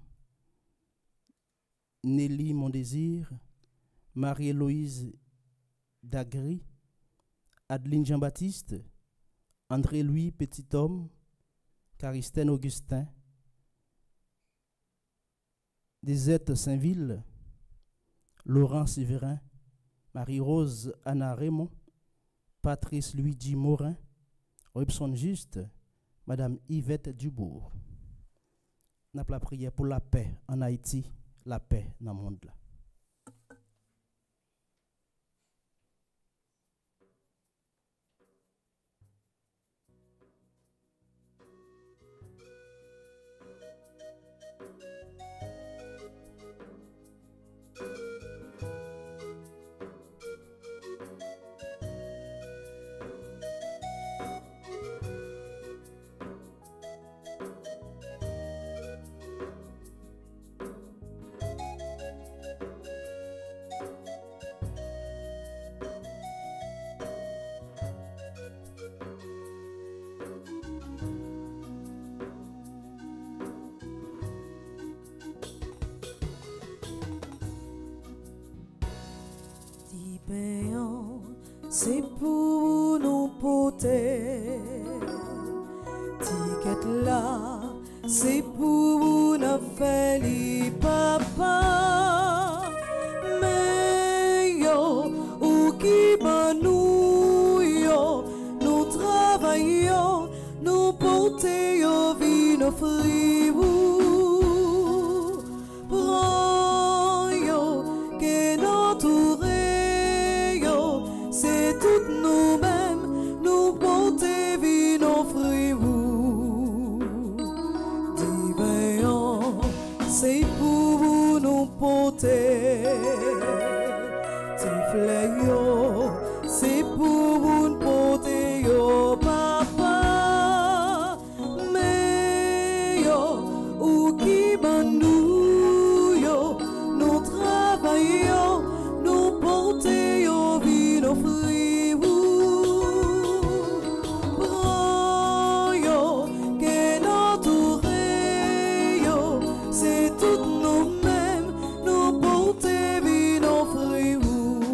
Speaker 3: Nelly Mon Désir, Marie-Héloïse Dagry, Adeline Jean-Baptiste, André-Louis Petit-Homme, Caristène Augustin, Desette Saint-Ville, Laurent Séverin, Marie-Rose Anna Raymond, Patrice Luigi Morin, Robson Juste, Madame Yvette Dubourg. Nous avons la prière pour la paix en Haïti, la paix dans le monde. Là.
Speaker 6: C'est pour nous porter, ticket là, c'est pour nous faire les papa. Mais yo, ou qui ban nous yo, nous travaillons, nous portons yo vie nos fribou. Prends yo, que notre yo, c'est tout nous-mêmes, nous portons vie nos fribou. Divin, c'est pour nous porter. Tifle yo, c'est pour nous porter yo, papa. Mais yo, ou qui ban nous yo, nous travaillons, nous portons yo vie nos fribou. Prends yo, que notre yo, c'est tout nous-mêmes, nous portons vie nos fribou.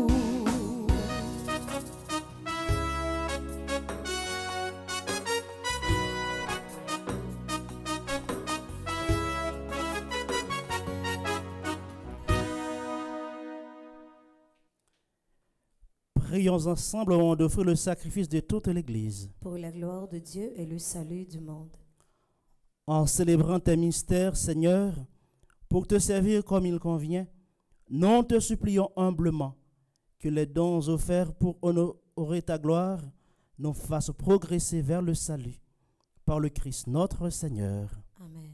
Speaker 3: Prions ensemble au moment d'offrir le sacrifice de toute l'Église.
Speaker 2: Pour la gloire de Dieu et le salut du monde.
Speaker 3: En célébrant tes mystères, Seigneur, pour te servir comme il convient, nous te supplions humblement que les dons offerts pour honorer ta gloire nous fassent progresser vers le salut par le Christ notre Seigneur.
Speaker 2: Amen.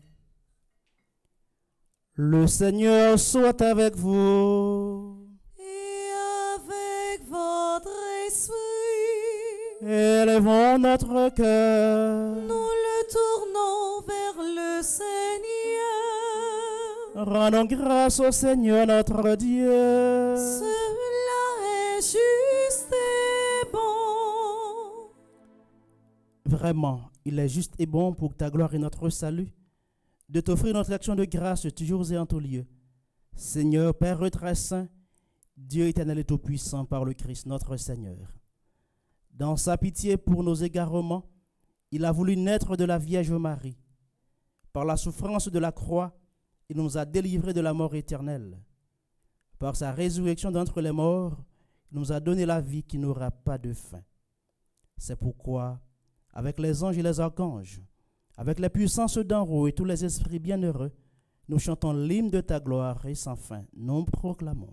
Speaker 3: Le Seigneur soit avec vous.
Speaker 6: Et avec votre esprit,
Speaker 3: Élevons notre cœur.
Speaker 6: nous le tournons vers le Seigneur.
Speaker 3: Rendons grâce au Seigneur notre Dieu.
Speaker 6: Cela est juste et bon.
Speaker 3: Vraiment, il est juste et bon pour ta gloire et notre salut de t'offrir notre action de grâce toujours et en tout lieu. Seigneur, Père très saint, Dieu éternel et tout-puissant par le Christ notre Seigneur. Dans sa pitié pour nos égarements, il a voulu naître de la Vierge Marie. Par la souffrance de la croix, il nous a délivrés de la mort éternelle. Par sa résurrection d'entre les morts, il nous a donné la vie qui n'aura pas de fin. C'est pourquoi, avec les anges et les archanges, avec les puissances d'en haut et tous les esprits bienheureux, nous chantons l'hymne de ta gloire et sans fin, nous proclamons.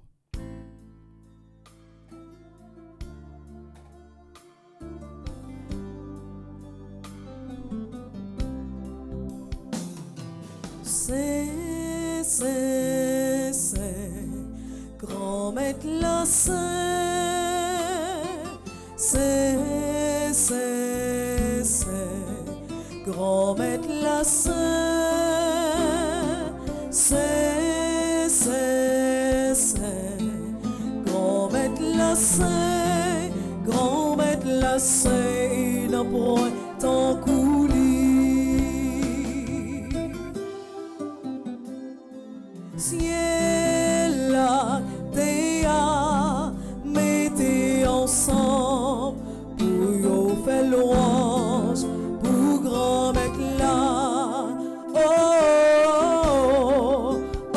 Speaker 6: Saint, Saint, Saint, grand maître la Saint, Saint, Saint, Saint, grand maître la Saint, Saint, Saint, Saint, grand maître la Saint, grand maître la Saint, il n'a point tant coulé. Ciel, la terre, mettez ensemble pour y faire louange, pour grand mec là. Oh, oh,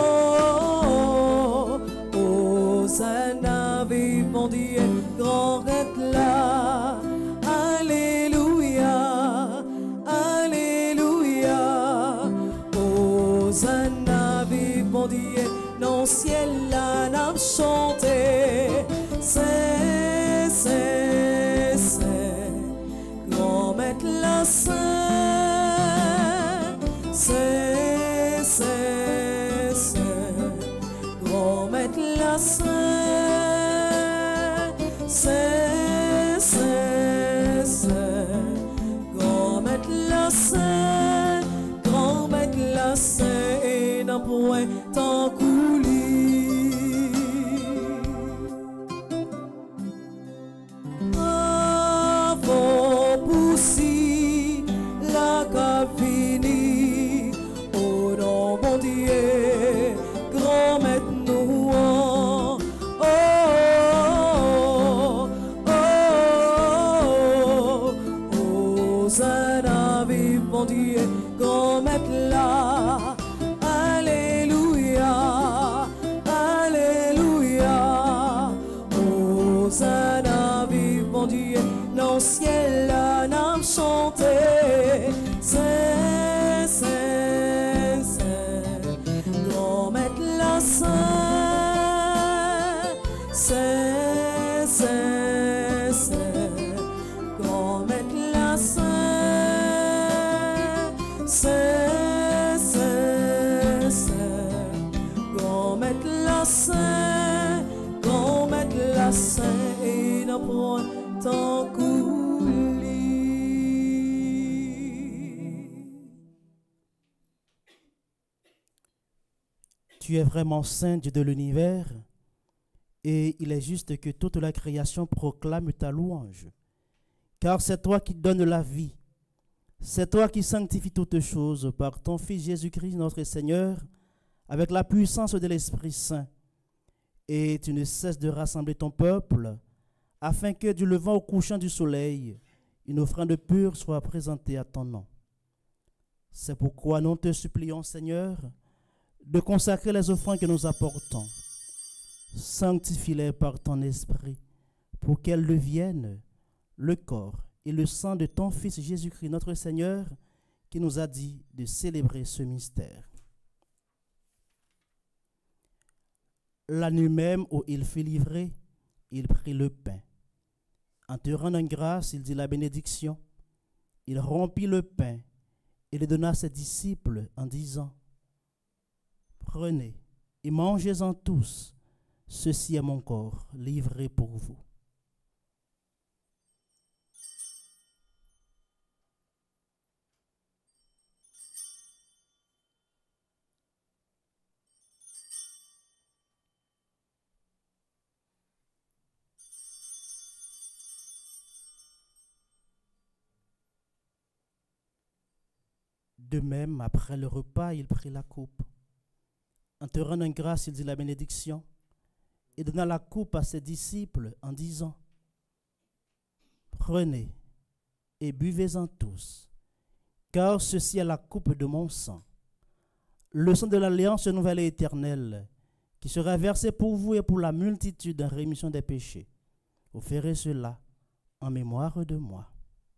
Speaker 6: oh, oh, Hosanna, vive mon Dieu, grand mec là. Alléluia, alléluia, Hosanna, mon Dieu, non ciel là n'a chanté, c'est, c'est, c'est, grand maître la Saint, c'est, c'est, c'est, grand maître la Saint, c'est, c'est, Saint, Saint, comme est la Saint, Saint, Saint, Saint, comme est la Saint, comme est la Saint, et n'apprend tant coulis.
Speaker 3: Tu es vraiment saint, Dieu de l'univers, et il est juste que toute la création proclame ta louange. Car c'est toi qui donnes la vie, c'est toi qui sanctifies toutes choses par ton Fils Jésus-Christ notre Seigneur, avec la puissance de l'Esprit Saint. Et tu ne cesses de rassembler ton peuple, afin que du levant au couchant du soleil, une offrande pure soit présentée à ton nom. C'est pourquoi nous te supplions, Seigneur, de consacrer les offrandes que nous apportons. Sanctifie-les par ton esprit, pour qu'elles deviennent le corps et le sang de ton Fils Jésus-Christ notre Seigneur, qui nous a dit de célébrer ce mystère. La nuit même où il fut livré, il prit le pain. En te rendant grâce, il dit la bénédiction. Il rompit le pain et le donna à ses disciples en disant: Prenez et mangez-en tous, ceci est mon corps livré pour vous. De même, après le repas, il prit la coupe. En te rendant grâce, il dit la bénédiction et donna la coupe à ses disciples en disant: Prenez et buvez-en tous, car ceci est la coupe de mon sang, le sang de l'alliance nouvelle et éternelle, qui sera versé pour vous et pour la multitude en rémission des péchés. Vous ferez cela en mémoire de moi.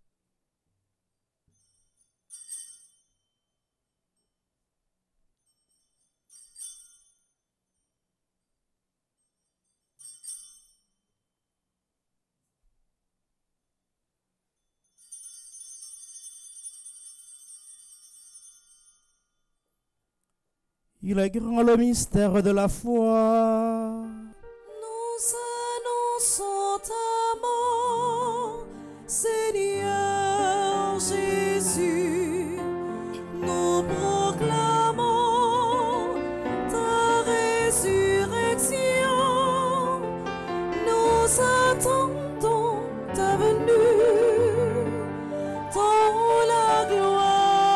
Speaker 3: Il est grand le mystère de la foi.
Speaker 6: Nous annonçons ta mort, Seigneur Jésus. Nous proclamons ta résurrection. Nous attendons ta venue dans la gloire.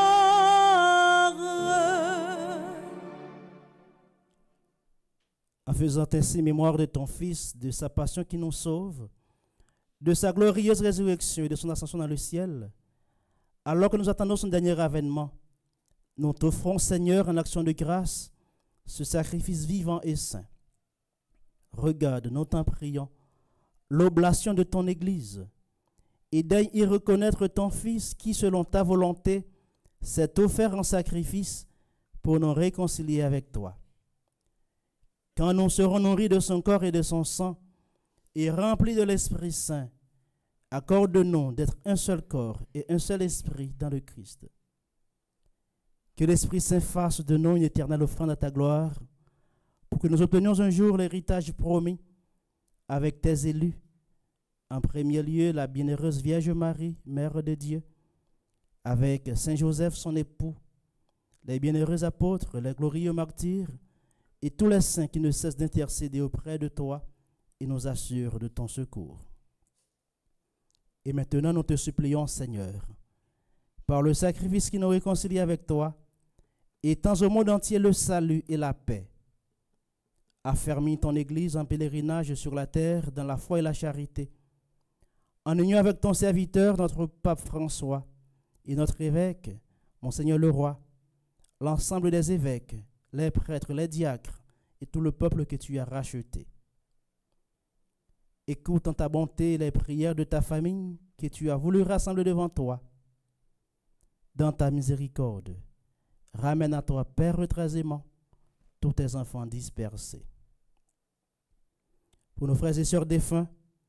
Speaker 3: En faisant ainsi mémoire de ton Fils, de sa passion qui nous sauve, de sa glorieuse résurrection et de son ascension dans le ciel, alors que nous attendons son dernier avènement, nous t'offrons, Seigneur, en action de grâce, ce sacrifice vivant et saint. Regarde, nous t'en prions, l'oblation de ton Église, et daigne y reconnaître ton Fils qui, selon ta volonté, s'est offert en sacrifice pour nous réconcilier avec toi. Quand nous serons nourris de son corps et de son sang et remplis de l'Esprit Saint, accorde-nous d'être un seul corps et un seul esprit dans le Christ. Que l'Esprit Saint fasse de nous une éternelle offrande à ta gloire, pour que nous obtenions un jour l'héritage promis avec tes élus. En premier lieu, la bienheureuse Vierge Marie, Mère de Dieu, avec Saint Joseph, son époux, les bienheureux apôtres, les glorieux martyrs, et tous les saints qui ne cessent d'intercéder auprès de toi et nous assurent de ton secours. Et maintenant, nous te supplions, Seigneur, par le sacrifice qui nous réconcilie avec toi, étends au monde entier le salut et la paix. Affermis ton Église en pèlerinage sur la terre dans la foi et la charité, en union avec ton serviteur, notre pape François, et notre évêque, Monseigneur le roi, l'ensemble des évêques, les prêtres, les diacres et tout le peuple que tu as racheté. Écoute en ta bonté les prières de ta famille que tu as voulu rassembler devant toi. Dans ta miséricorde, ramène à toi, Père très aimant, tous tes enfants dispersés. Pour nos frères et sœurs défunts,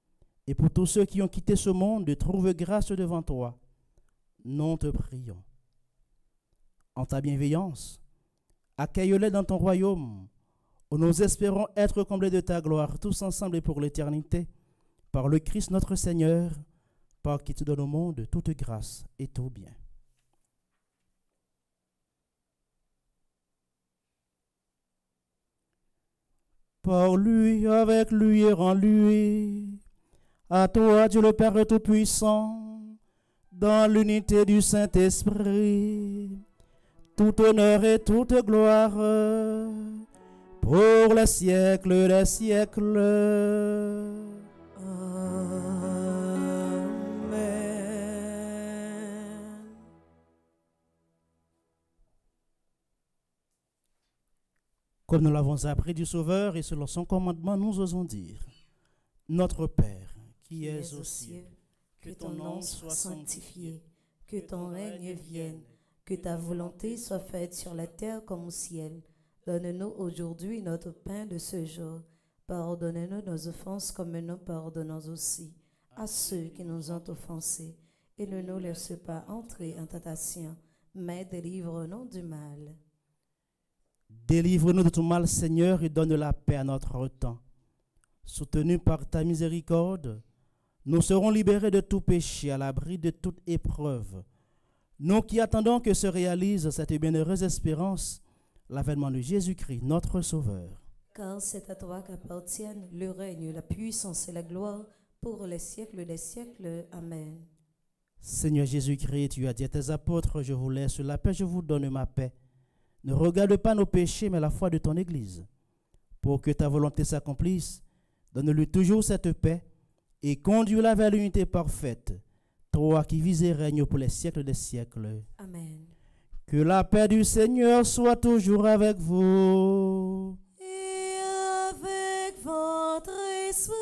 Speaker 3: et pour tous ceux qui ont quitté ce monde, de trouver grâce devant toi. Nous te prions. En ta bienveillance, accueille-les dans ton royaume, où nous espérons être comblés de ta gloire, tous ensemble et pour l'éternité, par le Christ notre Seigneur, par qui tu donnes au monde toute grâce et tout bien. Par lui, avec lui et en lui, à toi, Dieu le Père Tout-Puissant, dans l'unité du Saint-Esprit, tout honneur et toute gloire pour les siècles des siècles.
Speaker 5: Amen.
Speaker 3: Comme nous l'avons appris du Sauveur et selon son commandement, nous osons dire: Notre Père, qui es aux cieux,
Speaker 2: que ton nom soit sanctifié, que ton règne vienne, que ta volonté soit faite sur la terre comme au ciel. Donne-nous aujourd'hui notre pain de ce jour. Pardonne-nous nos offenses comme nous pardonnons aussi à ceux qui nous ont offensés. Et ne nous laisse pas entrer en tentation, mais délivre-nous du mal.
Speaker 3: Délivre-nous de tout mal, Seigneur, et donne la paix à notre temps. Soutenus par ta miséricorde, nous serons libérés de tout péché, à l'abri de toute épreuve. Nous qui attendons que se réalise cette bienheureuse espérance, l'avènement de Jésus-Christ, notre Sauveur.
Speaker 2: Car c'est à toi qu'appartiennent le règne, la puissance et la gloire pour les siècles des siècles. Amen.
Speaker 3: Seigneur Jésus-Christ, tu as dit à tes apôtres: je vous laisse la paix, je vous donne ma paix. Ne regarde pas nos péchés, mais la foi de ton Église. Pour que ta volonté s'accomplisse, donne-lui toujours cette paix et conduis-la vers l'unité parfaite, toi qui vis et règnes pour les siècles des siècles.
Speaker 2: Amen.
Speaker 3: Que la paix du Seigneur soit toujours avec vous.
Speaker 5: Et avec votre esprit.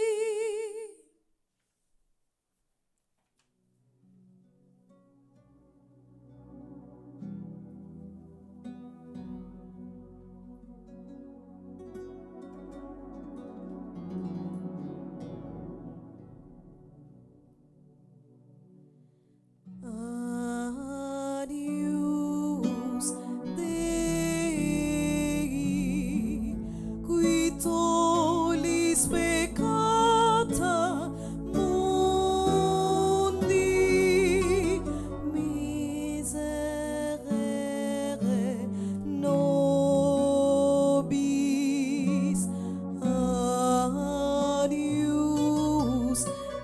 Speaker 5: Adios Dei, qui tollis peccata mundi, miserere nobis. Adios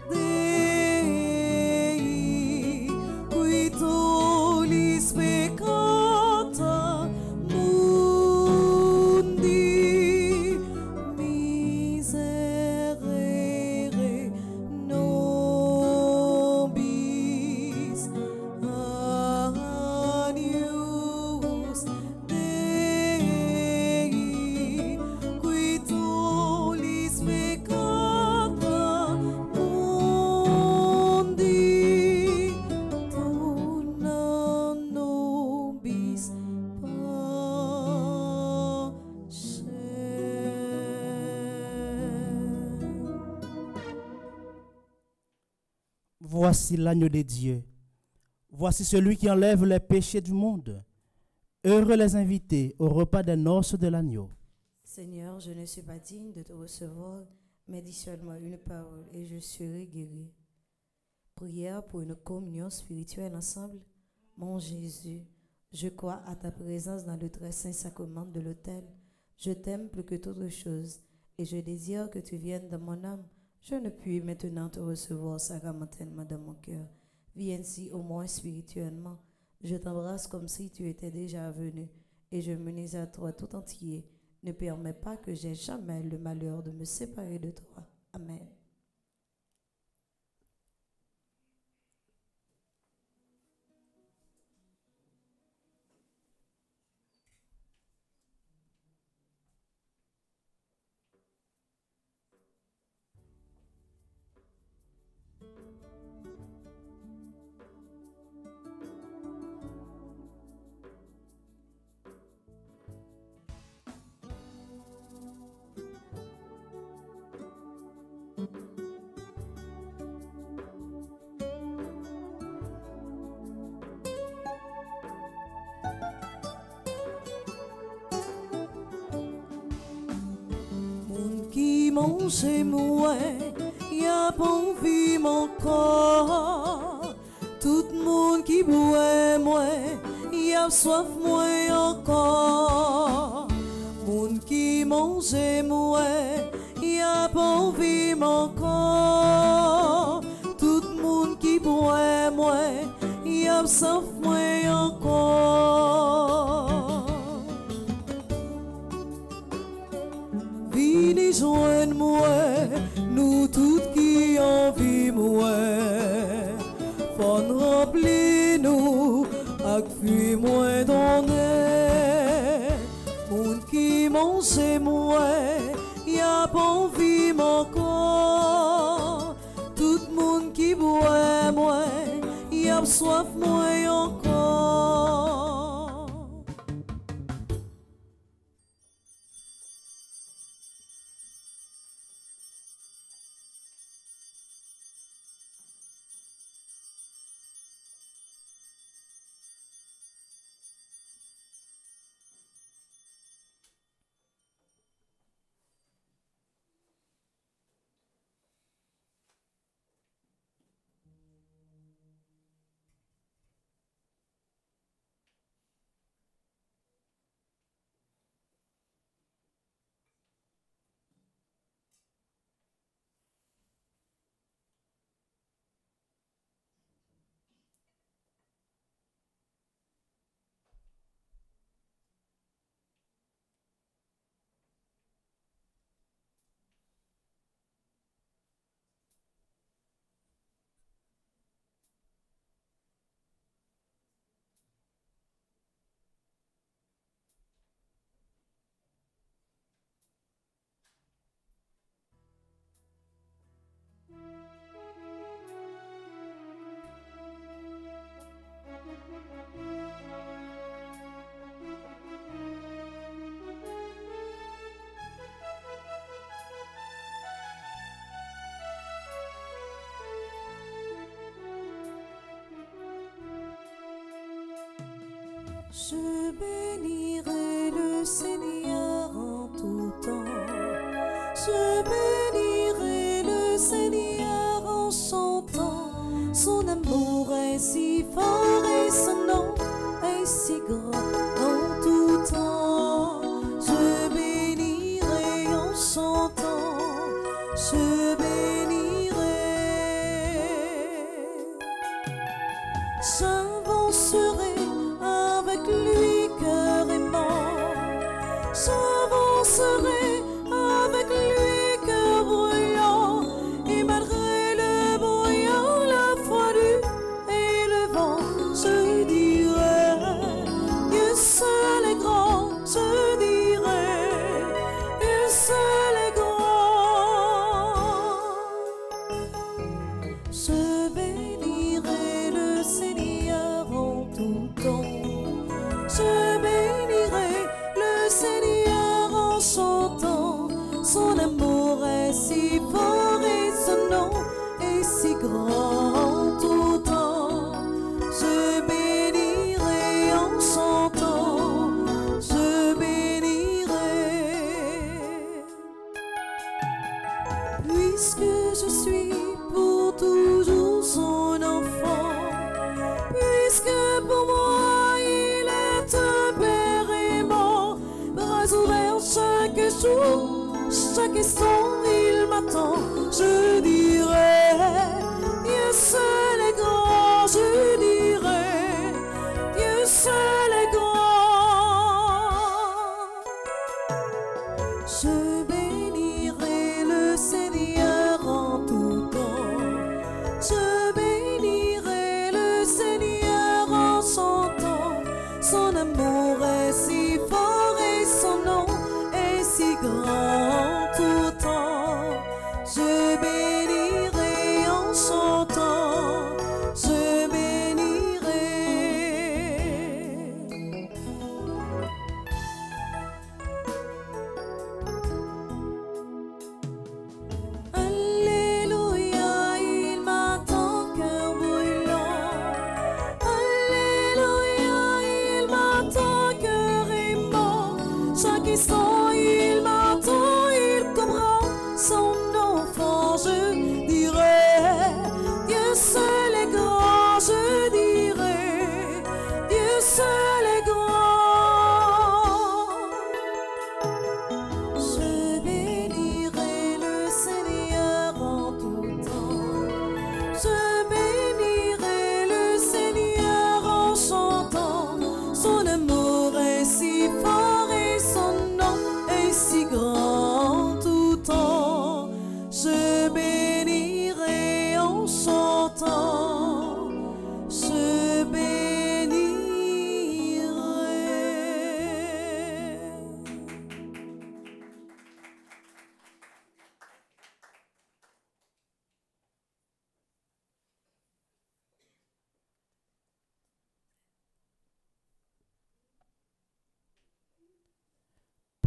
Speaker 5: Dei, qui tollis peccata mundi, miserere nobis. Adios Dei, qui tollis peccata mundi, dona nobis pace.
Speaker 3: Voici l'agneau de Dieu. Voici celui qui enlève les péchés du monde. Heureux les invités au repas des noces de l'agneau.
Speaker 2: Seigneur, je ne suis pas digne de te recevoir, mais dis seulement une parole et je serai guéri. Prière pour une communion spirituelle ensemble. Mon Jésus, je crois à ta présence dans le très saint sacrement de l'autel. Je t'aime plus que toute chose et je désire que tu viennes dans mon âme. Je ne puis maintenant te recevoir sacramentellement dans mon cœur. Viens ainsi au moins spirituellement. Je t'embrasse comme si tu étais déjà venu et je m'unis à toi tout entier. Ne permets pas que j'aie jamais le malheur de me séparer de toi. Amen.
Speaker 6: mange moi, y a bon vie mon corps. Tout le monde qui boit moi, y a soif moi encore. Monde qui mange moi, y a bon vie mon corps. Tout le monde qui boit moi, y a soif moi encore. Venez joindre moi, nous toutes qui en vivent moi. Fon remplis nous, ak fuis moi donner. Moun qui mange moi, y a bon vie mon corps. Tout monde qui boit moi, y a soif moi encore. Je bénirai le Seigneur en tout temps. Je bénirai le Seigneur en chantant. Son amour est si fort et son nom est si grand en tout temps. Je bénirai en chantant. Je bénirai. J'avancerai avec lui cœur aimant, j'avancerai avec lui cœur brûlant, et malgré le brouillard, la froidure et le vent, je dirai, Dieu seul est grand, je dirai, Dieu seul est grand. Je bénirai le Seigneur en tout temps. Je bénirai le Seigneur en chantant. Son amour est si fort et son nom est si grand en tout temps. Je bénirai en chantant. Je bénirai. Puisque je suis pour toujours son enfant, puisque pour moi il est un père aimant, bras ouverts chaque jour, chaque instant il m'attend. Je dirai, Dieu seul est grand, je dirai, Dieu seul est grand. Je bénirai le Seigneur en tout temps. Je bénirai le Seigneur en chantant. Son amour est si fort et son nom est si grand en tout temps. Je bénirai.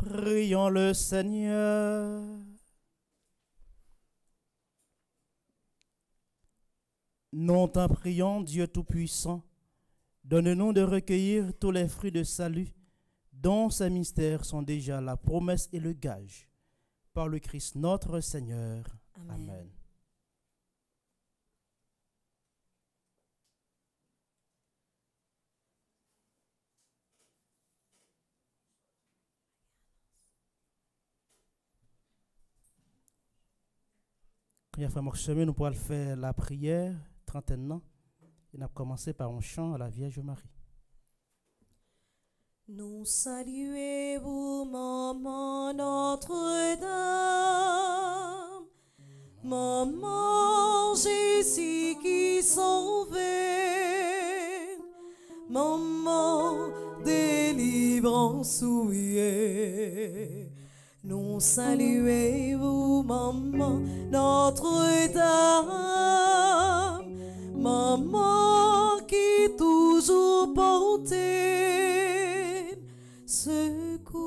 Speaker 3: Prions le Seigneur. Nous t'en prions, Dieu Tout-Puissant, donne-nous de recueillir tous les fruits de salut, dont ces mystères sont déjà la promesse et le gage. Par le Christ notre Seigneur. Amen. Amen. Première fois, nous pourrons faire la prière, trentaine ans. Et nous avons commencé par un chant à la Vierge Marie.
Speaker 6: Nous saluez-vous, Maman Notre-Dame, Maman Jésus qui sauve, Maman délivrance souillée. Nous saluez-vous, Maman Notre-Dame, Maman qui toujours portait secours.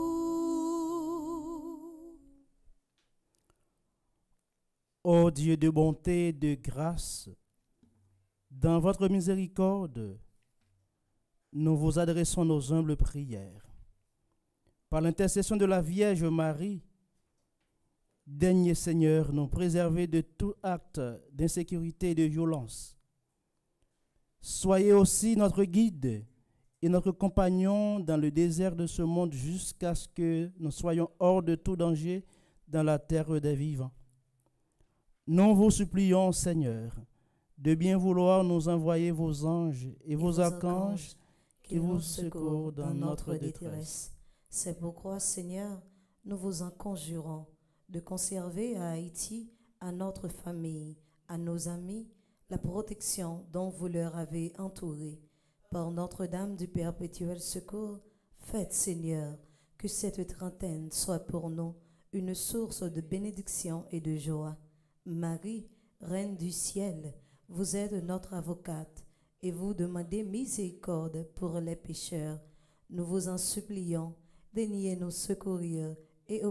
Speaker 3: Ô Dieu de bonté et de grâce, dans votre miséricorde, nous vous adressons nos humbles prières. Par l'intercession de la Vierge Marie, daignez, Seigneur, nous préserver de tout acte d'insécurité et de violence. Soyez aussi notre guide et notre compagnon dans le désert de ce monde jusqu'à ce que nous soyons hors de tout danger dans la terre des vivants. Nous vous supplions, Seigneur, de bien vouloir nous envoyer vos anges et, et vos archanges qui vous secourent dans, dans notre détresse. détresse.
Speaker 2: C'est pourquoi, Seigneur, nous vous en conjurons de conserver à Haïti, à notre famille, à nos amis, la protection dont vous leur avez entouré. Par Notre-Dame du Perpétuel Secours, faites, Seigneur, que cette trentaine soit pour nous une source de bénédiction et de joie. Marie, Reine du ciel, vous êtes notre avocate et vous demandez miséricorde pour les pécheurs. Nous vous en supplions, daignez nous secourir et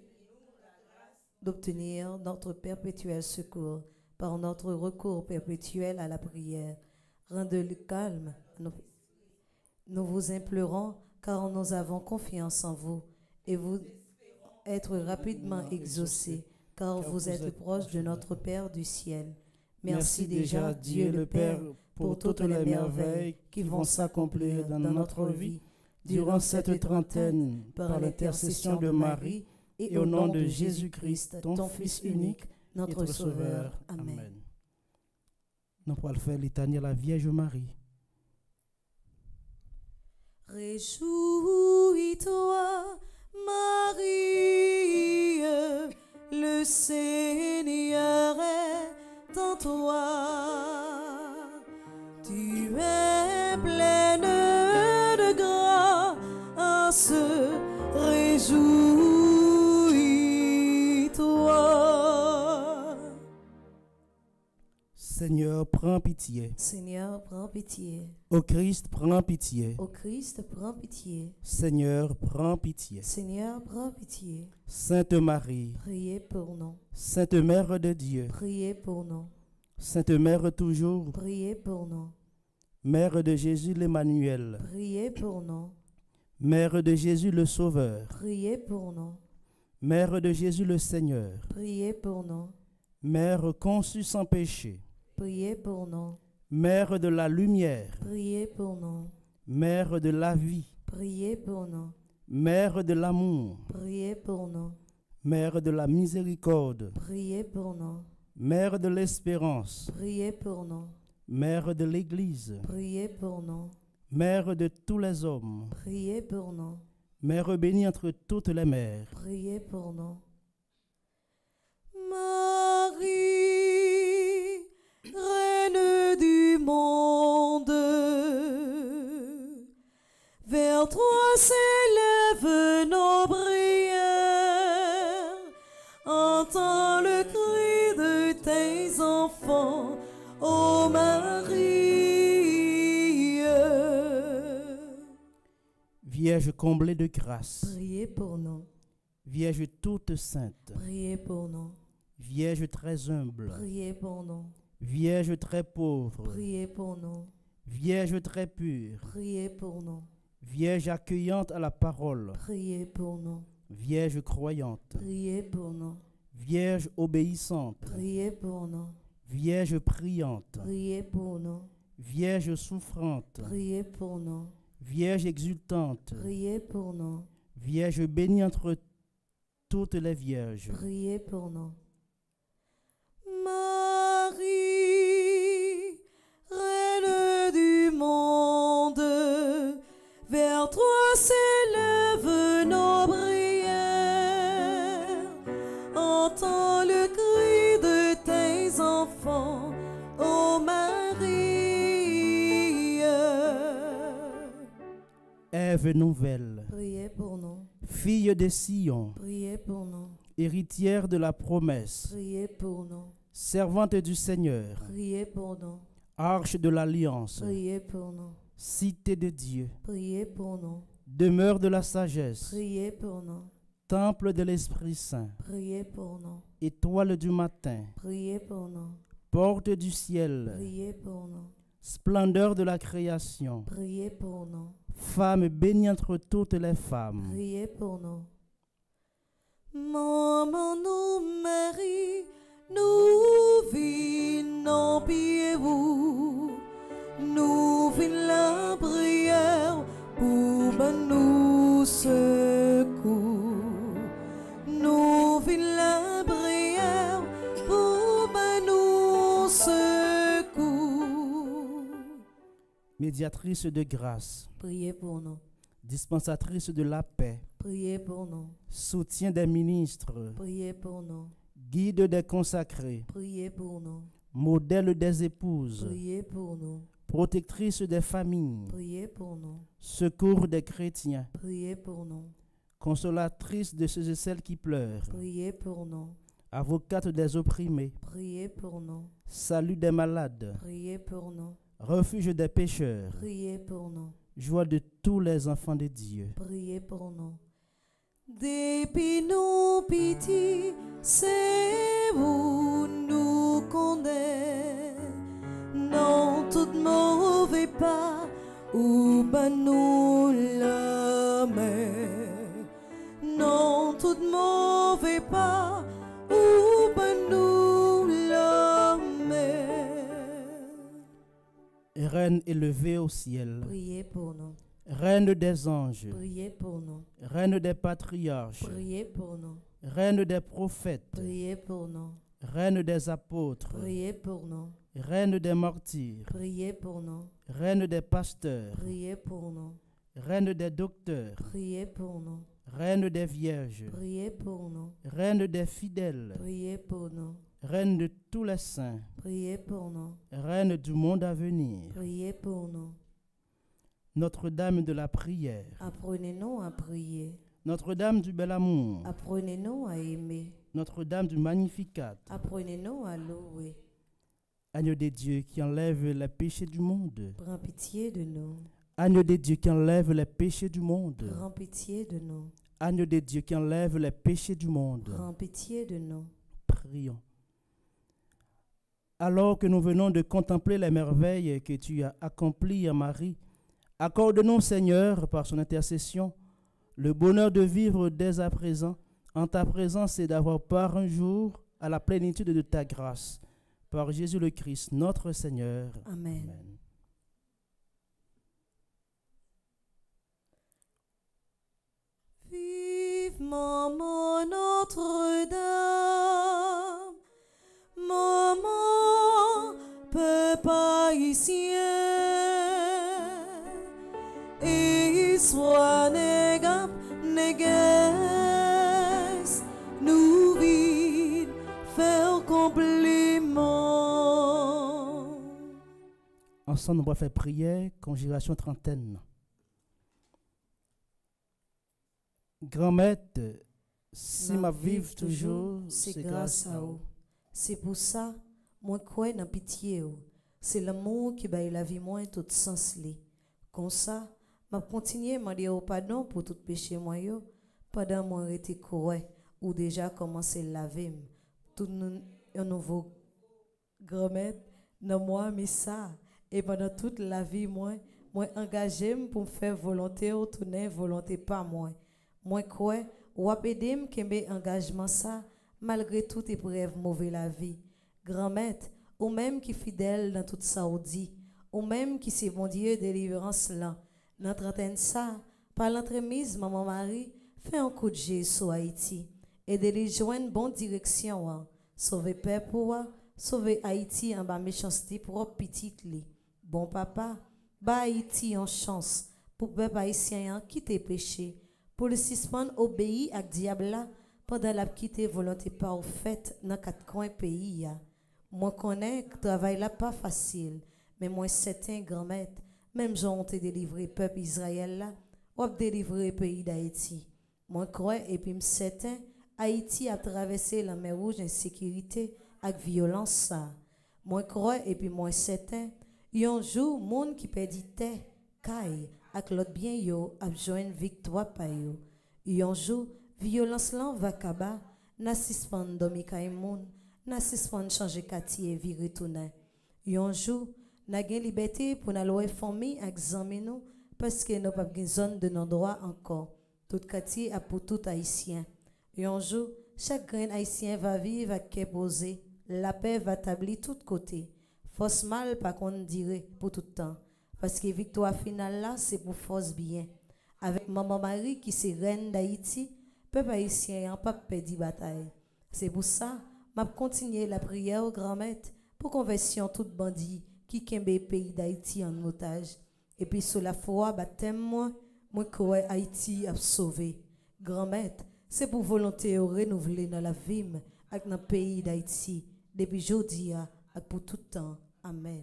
Speaker 2: d'obtenir notre perpétuel secours par notre recours perpétuel à la prière. Rendez-le calme. Nous, nous vous implorons car nous avons confiance en vous et vous être rapidement exaucés car vous êtes proche de notre Père du ciel. Merci déjà, Dieu le Père, pour toutes les merveilles qui vont s'accomplir dans notre vie durant cette trentaine, par l'intercession de Marie, et au nom de Jésus-Christ, ton Fils unique, notre Sauveur. Amen. Amen.
Speaker 3: Nous pourrons faire litanie à la Vierge Marie.
Speaker 6: Réjouis-toi, Marie, le Seigneur est en toi. Tu es pleine de grâce, réjouis-toi.
Speaker 3: Seigneur, prends pitié.
Speaker 2: Seigneur, prends pitié.
Speaker 3: Ô Christ, prends pitié.
Speaker 2: Ô Christ, prends pitié.
Speaker 3: Seigneur, prends pitié.
Speaker 2: Seigneur, prends pitié.
Speaker 3: Sainte Marie,
Speaker 2: priez pour nous.
Speaker 3: Sainte Mère de Dieu,
Speaker 2: priez pour nous.
Speaker 3: Sainte Mère toujours,
Speaker 2: priez pour nous.
Speaker 3: Mère de Jésus l'Emmanuel,
Speaker 2: priez pour nous.
Speaker 3: Mère de Jésus le Sauveur,
Speaker 2: priez pour nous.
Speaker 3: Mère de Jésus le Seigneur,
Speaker 2: priez pour nous.
Speaker 3: Mère conçue sans péché,
Speaker 2: priez pour nous.
Speaker 3: Mère de la lumière,
Speaker 2: priez pour nous.
Speaker 3: Mère de la vie,
Speaker 2: priez pour nous.
Speaker 3: Mère de l'amour,
Speaker 2: priez pour nous.
Speaker 3: Mère de la miséricorde,
Speaker 2: priez pour nous.
Speaker 3: Mère de l'espérance,
Speaker 2: priez pour nous.
Speaker 3: Mère de l'Église,
Speaker 2: priez pour nous.
Speaker 3: Mère de tous les hommes,
Speaker 2: priez pour nous.
Speaker 3: Mère bénie entre toutes les mères,
Speaker 2: priez pour nous.
Speaker 6: Marie, Reine du monde, vers toi s'élèvent nos prières. Entends le cri de tes enfants, ô Marie.
Speaker 3: Vierge comblée de grâce,
Speaker 2: priez pour nous.
Speaker 3: Vierge toute sainte,
Speaker 2: priez pour nous.
Speaker 3: Vierge très humble,
Speaker 2: Priez pour nous.
Speaker 3: Vierge très pauvre,
Speaker 2: Priez pour nous.
Speaker 3: Vierge très pure,
Speaker 2: Priez pour nous.
Speaker 3: Vierge accueillante à la parole,
Speaker 2: Priez pour nous.
Speaker 3: Vierge croyante,
Speaker 2: Priez pour nous.
Speaker 3: Vierge obéissante,
Speaker 2: Priez pour nous.
Speaker 3: Vierge priante,
Speaker 2: Priez pour nous.
Speaker 3: Vierge souffrante,
Speaker 2: Priez pour nous.
Speaker 3: Vierge exultante,
Speaker 2: Priez pour nous.
Speaker 3: Vierge bénie entre toutes les vierges.
Speaker 2: Priez pour nous.
Speaker 6: Marie, reine du monde, vers toi s'élèvent nos prières. Entends le cri de tes enfants, ô Marie.
Speaker 3: Ève nouvelle,
Speaker 2: Priez pour nous.
Speaker 3: fille de Sion,
Speaker 2: Priez pour nous.
Speaker 3: héritière de la promesse,
Speaker 2: Priez pour nous.
Speaker 3: servante du Seigneur,
Speaker 2: Priez pour nous.
Speaker 3: arche de l'alliance,
Speaker 2: Priez pour nous.
Speaker 3: cité de Dieu,
Speaker 2: Priez pour nous.
Speaker 3: demeure de la sagesse,
Speaker 2: Priez pour nous.
Speaker 3: temple de l'Esprit Saint,
Speaker 2: Priez pour nous.
Speaker 3: étoile du matin,
Speaker 2: Priez pour nous.
Speaker 3: porte du ciel,
Speaker 2: Priez pour nous.
Speaker 3: splendeur de la création,
Speaker 2: Priez pour nous.
Speaker 3: femme bénie entre toutes les femmes.
Speaker 2: Priez pour nous.
Speaker 6: Maman, nous, Marie, nous venons pieds vous. Nous venons la prière pour nous secours. Nous venons la prière pour nous secours.
Speaker 3: Médiatrice de grâce,
Speaker 2: Priez pour nous.
Speaker 3: dispensatrice de la paix,
Speaker 2: Priez pour nous.
Speaker 3: soutien des ministres,
Speaker 2: Priez pour nous.
Speaker 3: guide des consacrés,
Speaker 2: Priez pour nous.
Speaker 3: modèle des épouses,
Speaker 2: Priez pour nous.
Speaker 3: protectrice des familles,
Speaker 2: Priez pour nous.
Speaker 3: secours des chrétiens,
Speaker 2: Priez pour nous.
Speaker 3: consolatrice de ceux et celles qui pleurent,
Speaker 2: Priez pour nous.
Speaker 3: avocate des opprimés,
Speaker 2: Priez pour nous.
Speaker 3: salut des malades,
Speaker 2: Priez pour nous.
Speaker 3: refuge des pécheurs,
Speaker 2: Priez pour nous.
Speaker 3: joie de tous les enfants de Dieu.
Speaker 2: Priez pour nous.
Speaker 6: Depuis nos pitiés, c'est vous nous condamnez. Non, tout mauvais pas, ou ben nous la mer. Non, tout mauvais pas, ou ben nous la mer.
Speaker 3: Reine élevée au ciel,
Speaker 2: Priez pour nous.
Speaker 3: reine des anges,
Speaker 2: Priez pour nous.
Speaker 3: reine des patriarches,
Speaker 2: Priez pour nous.
Speaker 3: reine des prophètes,
Speaker 2: Priez pour nous.
Speaker 3: reine des apôtres,
Speaker 2: Priez pour nous.
Speaker 3: reine des martyrs,
Speaker 2: Priez pour nous.
Speaker 3: reine des pasteurs,
Speaker 2: Priez pour nous.
Speaker 3: reine des docteurs,
Speaker 2: Priez pour nous.
Speaker 3: reine des vierges,
Speaker 2: Priez pour nous.
Speaker 3: reine des fidèles,
Speaker 2: Priez pour nous.
Speaker 3: reine de tous les saints,
Speaker 2: Priez pour nous.
Speaker 3: reine du monde à venir,
Speaker 2: Priez pour nous.
Speaker 3: Notre-Dame de la prière,
Speaker 2: Apprenez-nous à prier.
Speaker 3: Notre-Dame du bel amour,
Speaker 2: Apprenez-nous à aimer.
Speaker 3: Notre-Dame du Magnificat,
Speaker 2: Apprenez-nous à louer.
Speaker 3: Agneau de Dieu qui enlève les péchés du monde,
Speaker 2: Prends pitié de nous.
Speaker 3: Agneau de Dieu qui enlève les péchés du monde,
Speaker 2: Prends pitié de nous.
Speaker 3: Agneau de Dieu qui enlève les péchés du monde.
Speaker 2: Prends pitié de nous.
Speaker 3: Prions. Alors que nous venons de contempler les merveilles que tu as accomplies à Marie, accorde-nous, Seigneur, par son intercession, le bonheur de vivre dès à présent en ta présence et d'avoir part un jour à la plénitude de ta grâce. Par Jésus le Christ, notre Seigneur.
Speaker 2: Amen.
Speaker 3: Amen.
Speaker 6: Vive maman Notre-Dame, maman peuple haïtien, et soit négap, néguès, nous vide faire compliment.
Speaker 3: Ensemble, nous allons faire prière, conjuration trentaine. Grand Maître, si ma vive toujours,
Speaker 2: c'est grâce à vous. C'est pour ça, moi crois dans pitié. C'est l'amour qui baille la vie moi tout sens li. Comme ça, m'a continuer demander au pardon pour tout péché moi yo, pendant moi été courant ou déjà commencé à laver tout nou- un nouveau grand-mère dans moi mais ça et pendant toute la vie moi moi engagé pour me faire volonté ou tourner volonté pas moi moi quoi ou aider me kembe engagement ça malgré toute épreuve mauvaise la vie grand-mère ou même qui fidèle dans toute Saoudi ou même qui c'est bon Dieu délivrance là dans trentaine ça par l'entremise maman Marie fait un coup de jet sur Haïti et de les joindre bonne direction hein. Sauver peuple pour sauver Haïti en bas méchanceté pour petite li bon papa ba Haïti en chance pour peuple haïtien quitter péché pour le suspendre obéir à diable là pendant la quitter volonté parfaite dans quatre coins pays ya moi connais que travail là pas facile mais moi certain grand maître même j'ont te délivré peuple Israël là ou délivrer pays d'Haïti moi crois et puis certain Haïti a traversé la mer Rouge insécurité avec violence ça moi crois et puis moi certain yon jour monde qui perdit terre caille avec l'autre bien yo a joindre victoire pa yo yon jour violence là va kaba na suspend domi kay moun na suspend changer quartier vie retourner yon jour na gen liberté pour na louer famille avec zami nous parce que nous pas gen zone de non droit encore tout quartier a pour tout haïtien un jour chaque grain haïtien va vivre avec cœur posé la paix va établir tout côté force mal pas qu'on dirait pour tout temps parce que victoire finale là c'est pour force bien avec maman Marie qui c'est reine d'Haïti peuple haïtien en pas perdu bataille c'est pour ça m'a continuer la prière au grand maître pour conversion tout bandit qui kembe pays d'Haïti en otage et puis sur la foi baptême moi moi crois Haïti a sauvé grand maître c'est pour volonté renouveler dans la vie avec dans pays d'Haïti depuis aujourd'hui et pour tout temps amen.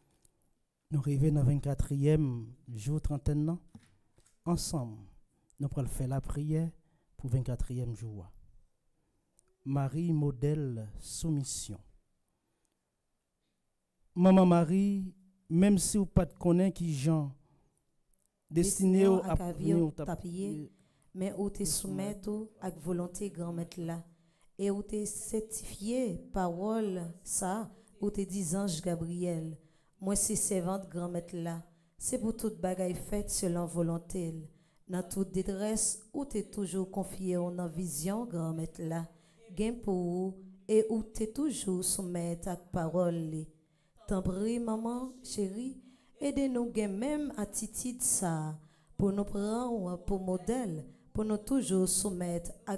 Speaker 3: Nous arrivons dans le vingt-quatrième jour trentaine ans. Ensemble, nous allons faire la prière pour le vingt-quatrième jour. Marie modèle soumission. Maman Marie, même si vous ne connaissez pas qui Jean, destiné à venir
Speaker 2: tapier, mais où te soumettre avec volonté grand-maître là, et où te certifié parole ça, où te dit ange Gabriel, moi c'est servante grand-maître là, c'est pour toute bagaille faite selon volonté. Dans toute détresse, où t'es toujours confié en vision grand-maître là, gain pour vous, et où t'es toujours soumettre à parole. T'en prie maman chérie, aidez-nous gain même attitude ça, pour nous prendre pour modèle, pour nous toujours soumettre à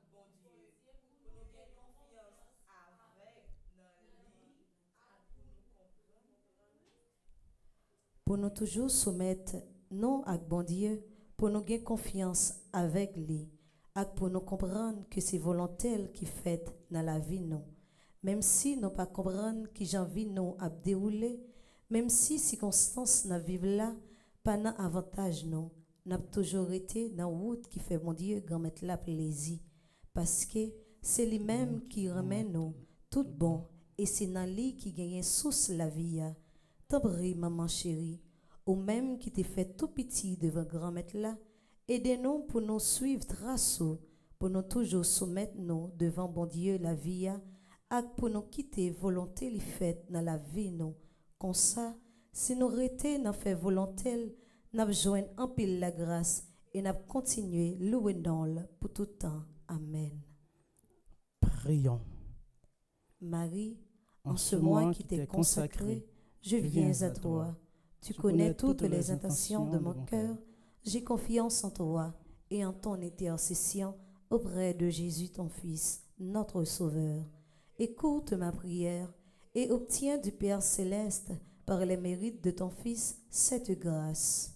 Speaker 2: pour nous toujours soumettre non à bon Dieu, pour nous gagner confiance avec lui, et pour nous comprendre que c'est volontaire qui fait dans la vie nous. Même si nous pas comprendre qui j'en vis nous à dérouler, même si circonstances n'a vivre là, pas dans avantage nous, n'a toujours été dans route qui fait mon Dieu grand mettre la plaisir, parce que c'est lui-même qui remet nous tout bon et c'est dans lui qui gagne source la vie. T'en prie, maman chérie, ou même qui t'est fait tout petit devant grand-mère là, aidez-nous pour nous suivre trace, pour nous toujours soumettre nous devant bon Dieu la vie, et pour nous quitter volonté les faites dans la vie nous. Comme ça, si nous restons dans fait volonté, nous besoin en pile la grâce et nous continuer louer dans le pour tout temps. Amen.
Speaker 3: Prions.
Speaker 2: Marie, en ce mois qui t'est consacré, je viens à toi. Tu connais toutes les intentions de mon cœur. J'ai confiance en toi et en ton intercession auprès de Jésus, ton Fils, notre Sauveur. Écoute ma prière et obtiens du Père céleste, par les mérites de ton Fils, cette grâce.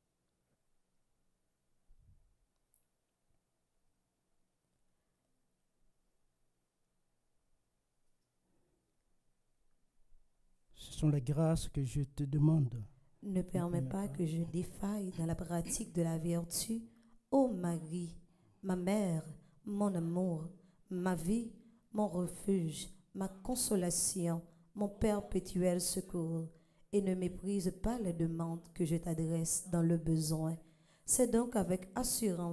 Speaker 3: Ce sont les grâces que je te demande.
Speaker 2: Ne permets pas que je défaille dans la pratique de la vertu. Ô Marie, ma mère, mon amour, ma vie, mon refuge, ma consolation, mon perpétuel secours, et ne méprise pas les demandes que je t'adresse dans le besoin. C'est donc avec assurance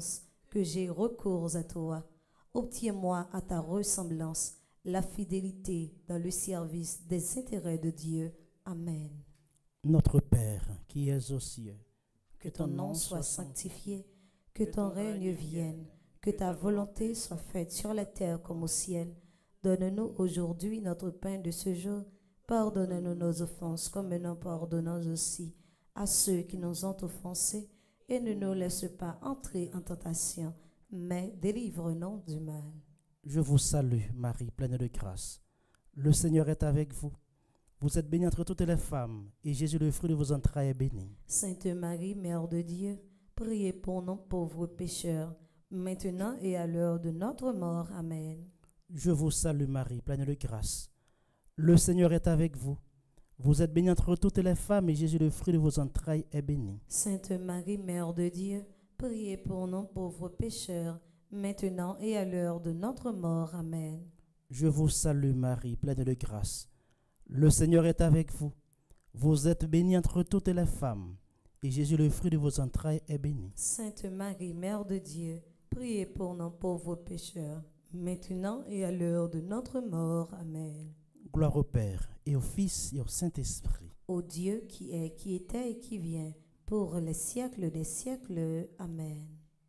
Speaker 2: que j'ai recours à toi. Obtiens-moi à ta ressemblance la fidélité dans le service des intérêts de Dieu. Amen.
Speaker 3: Notre Père, qui es aux cieux,
Speaker 2: Que ton nom soit sanctifié, que ton règne vienne, que ta volonté soit faite sur la terre comme au ciel. Donne-nous aujourd'hui notre pain de ce jour. Pardonne-nous nos offenses comme nous pardonnons aussi à ceux qui nous ont offensés. Et ne nous laisse pas entrer en tentation, mais délivre-nous du mal.
Speaker 3: je vous salue, Marie, pleine de grâce. Le Seigneur est avec vous. Vous êtes bénie entre toutes les femmes, et Jésus, le fruit de vos entrailles, est béni.
Speaker 2: Sainte Marie, Mère de Dieu, priez pour nous pauvres pécheurs, maintenant et à l'heure de notre mort. Amen.
Speaker 3: Je vous salue, Marie, pleine de grâce. Le Seigneur est avec vous. Vous êtes bénie entre toutes les femmes, et Jésus, le fruit de vos entrailles, est béni.
Speaker 2: Sainte Marie, Mère de Dieu, priez pour nous pauvres pécheurs, maintenant et à l'heure de notre mort. Amen.
Speaker 3: Je vous salue, Marie, pleine de grâce. Le Seigneur est avec vous. Vous êtes bénie entre toutes les femmes, et Jésus, le fruit de vos entrailles, est béni.
Speaker 2: Sainte Marie, Mère de Dieu, priez pour nous pauvres pécheurs, maintenant et à l'heure de notre mort. Amen.
Speaker 3: Gloire au Père, et au Fils, et au Saint-Esprit.
Speaker 2: Ô Dieu qui est, qui était et qui vient, pour les siècles des siècles. Amen.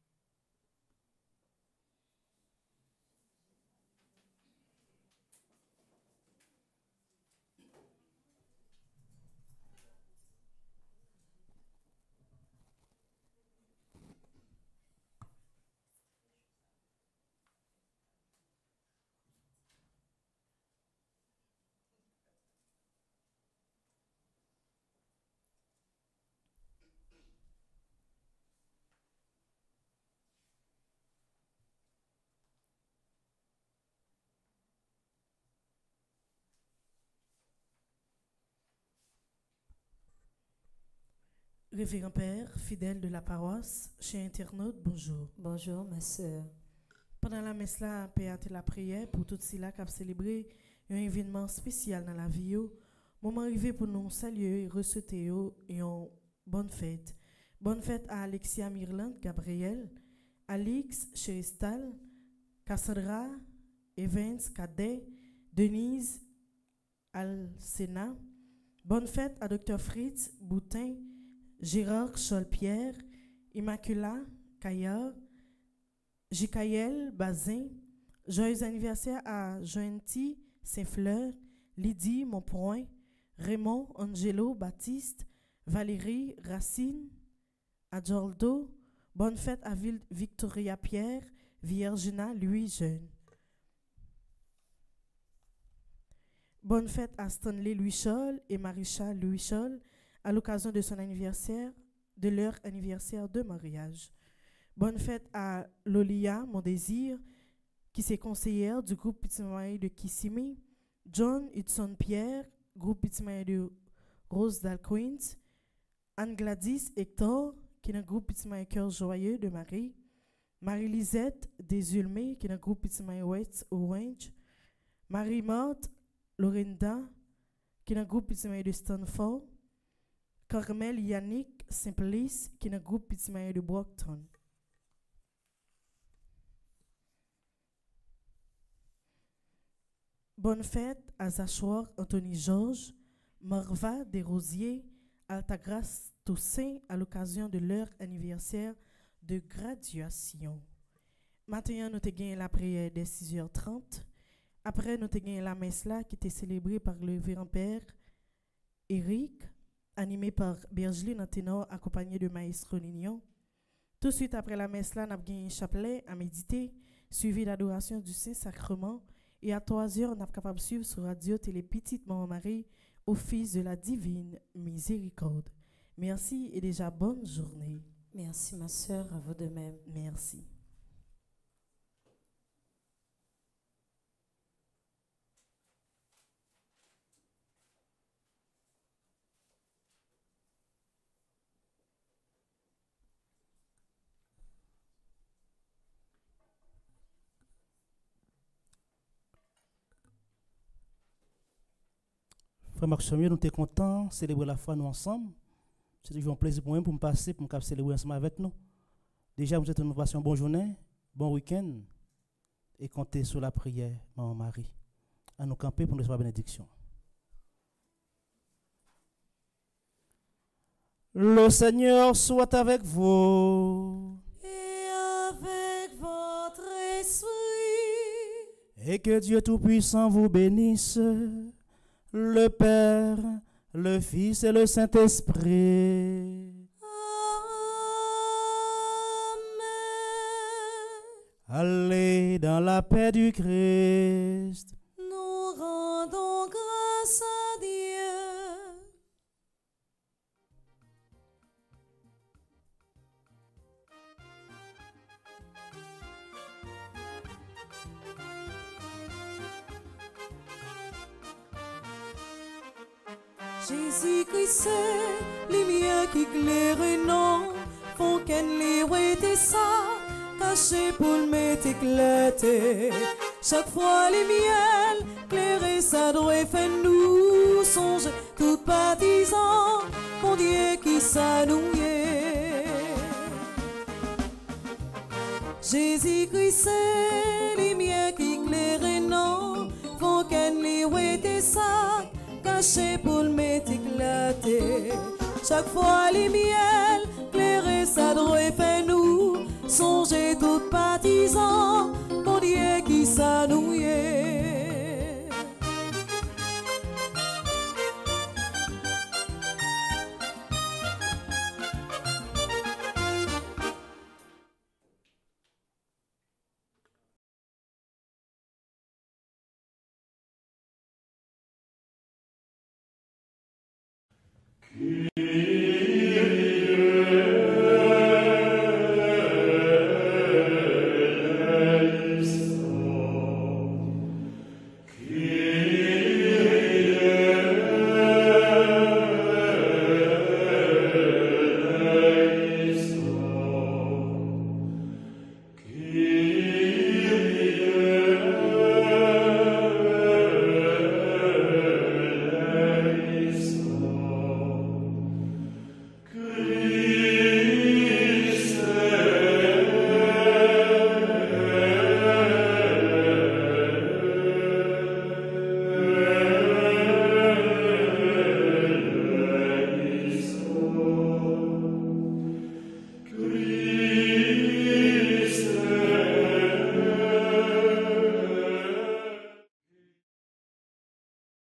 Speaker 1: Révérend Père, fidèle de la paroisse, chers internautes, bonjour.
Speaker 2: Bonjour, ma sœur.
Speaker 1: Pendant la messe là, Père a la prière pour tous ceux qui ont célébré un événement spécial dans la vie. Moment arrivé pour nous saluer et receter et une bonne fête. Bonne fête à Alexia Mirland, Gabriel, Alix, Cheristal, Cassandra, Evans, Cadet, Denise, Alcena. Bonne fête à Docteur Fritz, Boutin, Gérard Cholpierre, Immacula, Caillard, Jikaël, Bazin. Joyeux anniversaire à Joënty, Saint-Fleur, Lydie, Montpoint, Raymond, Angelo, Baptiste, Valérie, Racine, Adjoldo. Bonne fête à Victoria Pierre, Viergina, Louis Jeune. Bonne fête à Stanley Louis Scholl et Marisha Louis Scholl à l'occasion de son anniversaire, de leur anniversaire de mariage. Bonne fête à Lolia Mon Désir, qui est conseillère du groupe Petit Maï de Kissimi, John Hudson Pierre, groupe Petit Maï de Rose d'Alquint, Anne Gladys Hector, qui est un groupe Petit Maï Cœur Joyeux de Marie, Marie-Lisette Desulmé, qui est un groupe Petit Maï West Orange, Marie-Marthe Lorinda, qui est un groupe Petit Maï de Stanford, Carmel Yannick Simplice, qui est un groupe Petit Maï de Brockton. Bonne fête à Zachouar Anthony Georges, Marva Desrosiers, Altagrace Toussaint à l'occasion de leur anniversaire de graduation. Maintenant, nous avons gagné la prière dès six heures trente. Après, nous avons gagné la messe là qui était célébrée par le révérend Père Eric, animé par Bergeline en ténor, accompagné de Maestro Nignon. Tout de suite après la messe là, nous avons gagné un chapelet à méditer, suivi l'adoration du Saint-Sacrement. Et à trois heures, on est capable de suivre sur Radio Télé Petite Maman Marie, Office de la Divine Miséricorde. Merci et déjà bonne journée.
Speaker 2: Merci, ma sœur, à vous de même.
Speaker 1: Merci.
Speaker 3: Frère Marc Samuel, nous sommes contents de célébrer la foi nous ensemble. C'est toujours un plaisir pour moi pour me passer, pour me célébrer ensemble avec nous. Déjà, vous êtes une passez une bonne journée, bon week-end, et comptez sur la prière, Maman Marie, à nous camper pour nous recevoir la bénédiction. Le Seigneur soit avec vous.
Speaker 6: Et avec votre esprit.
Speaker 3: Et que Dieu Tout-Puissant vous bénisse, le Père, le Fils et le Saint-Esprit. Allez dans la paix du Christ.
Speaker 6: Nous rendons grâce à Dieu. Jésus-Christ, c'est lumière qui éclaire non, font qu'elle les était ça, caché pour le mettre éclater. Chaque fois les miels, éclairer ça doit faire nous songer, tout partisans, mon Dieu qui s'annouille. Jésus-Christ, c'est lumière qui éclaire non, font qu'elle les était ça, caché pour le mettre éclater. Chaque fois les miels, éclairer ça doit faire nous songer tout partisans, mon Dieu qui s'annouille.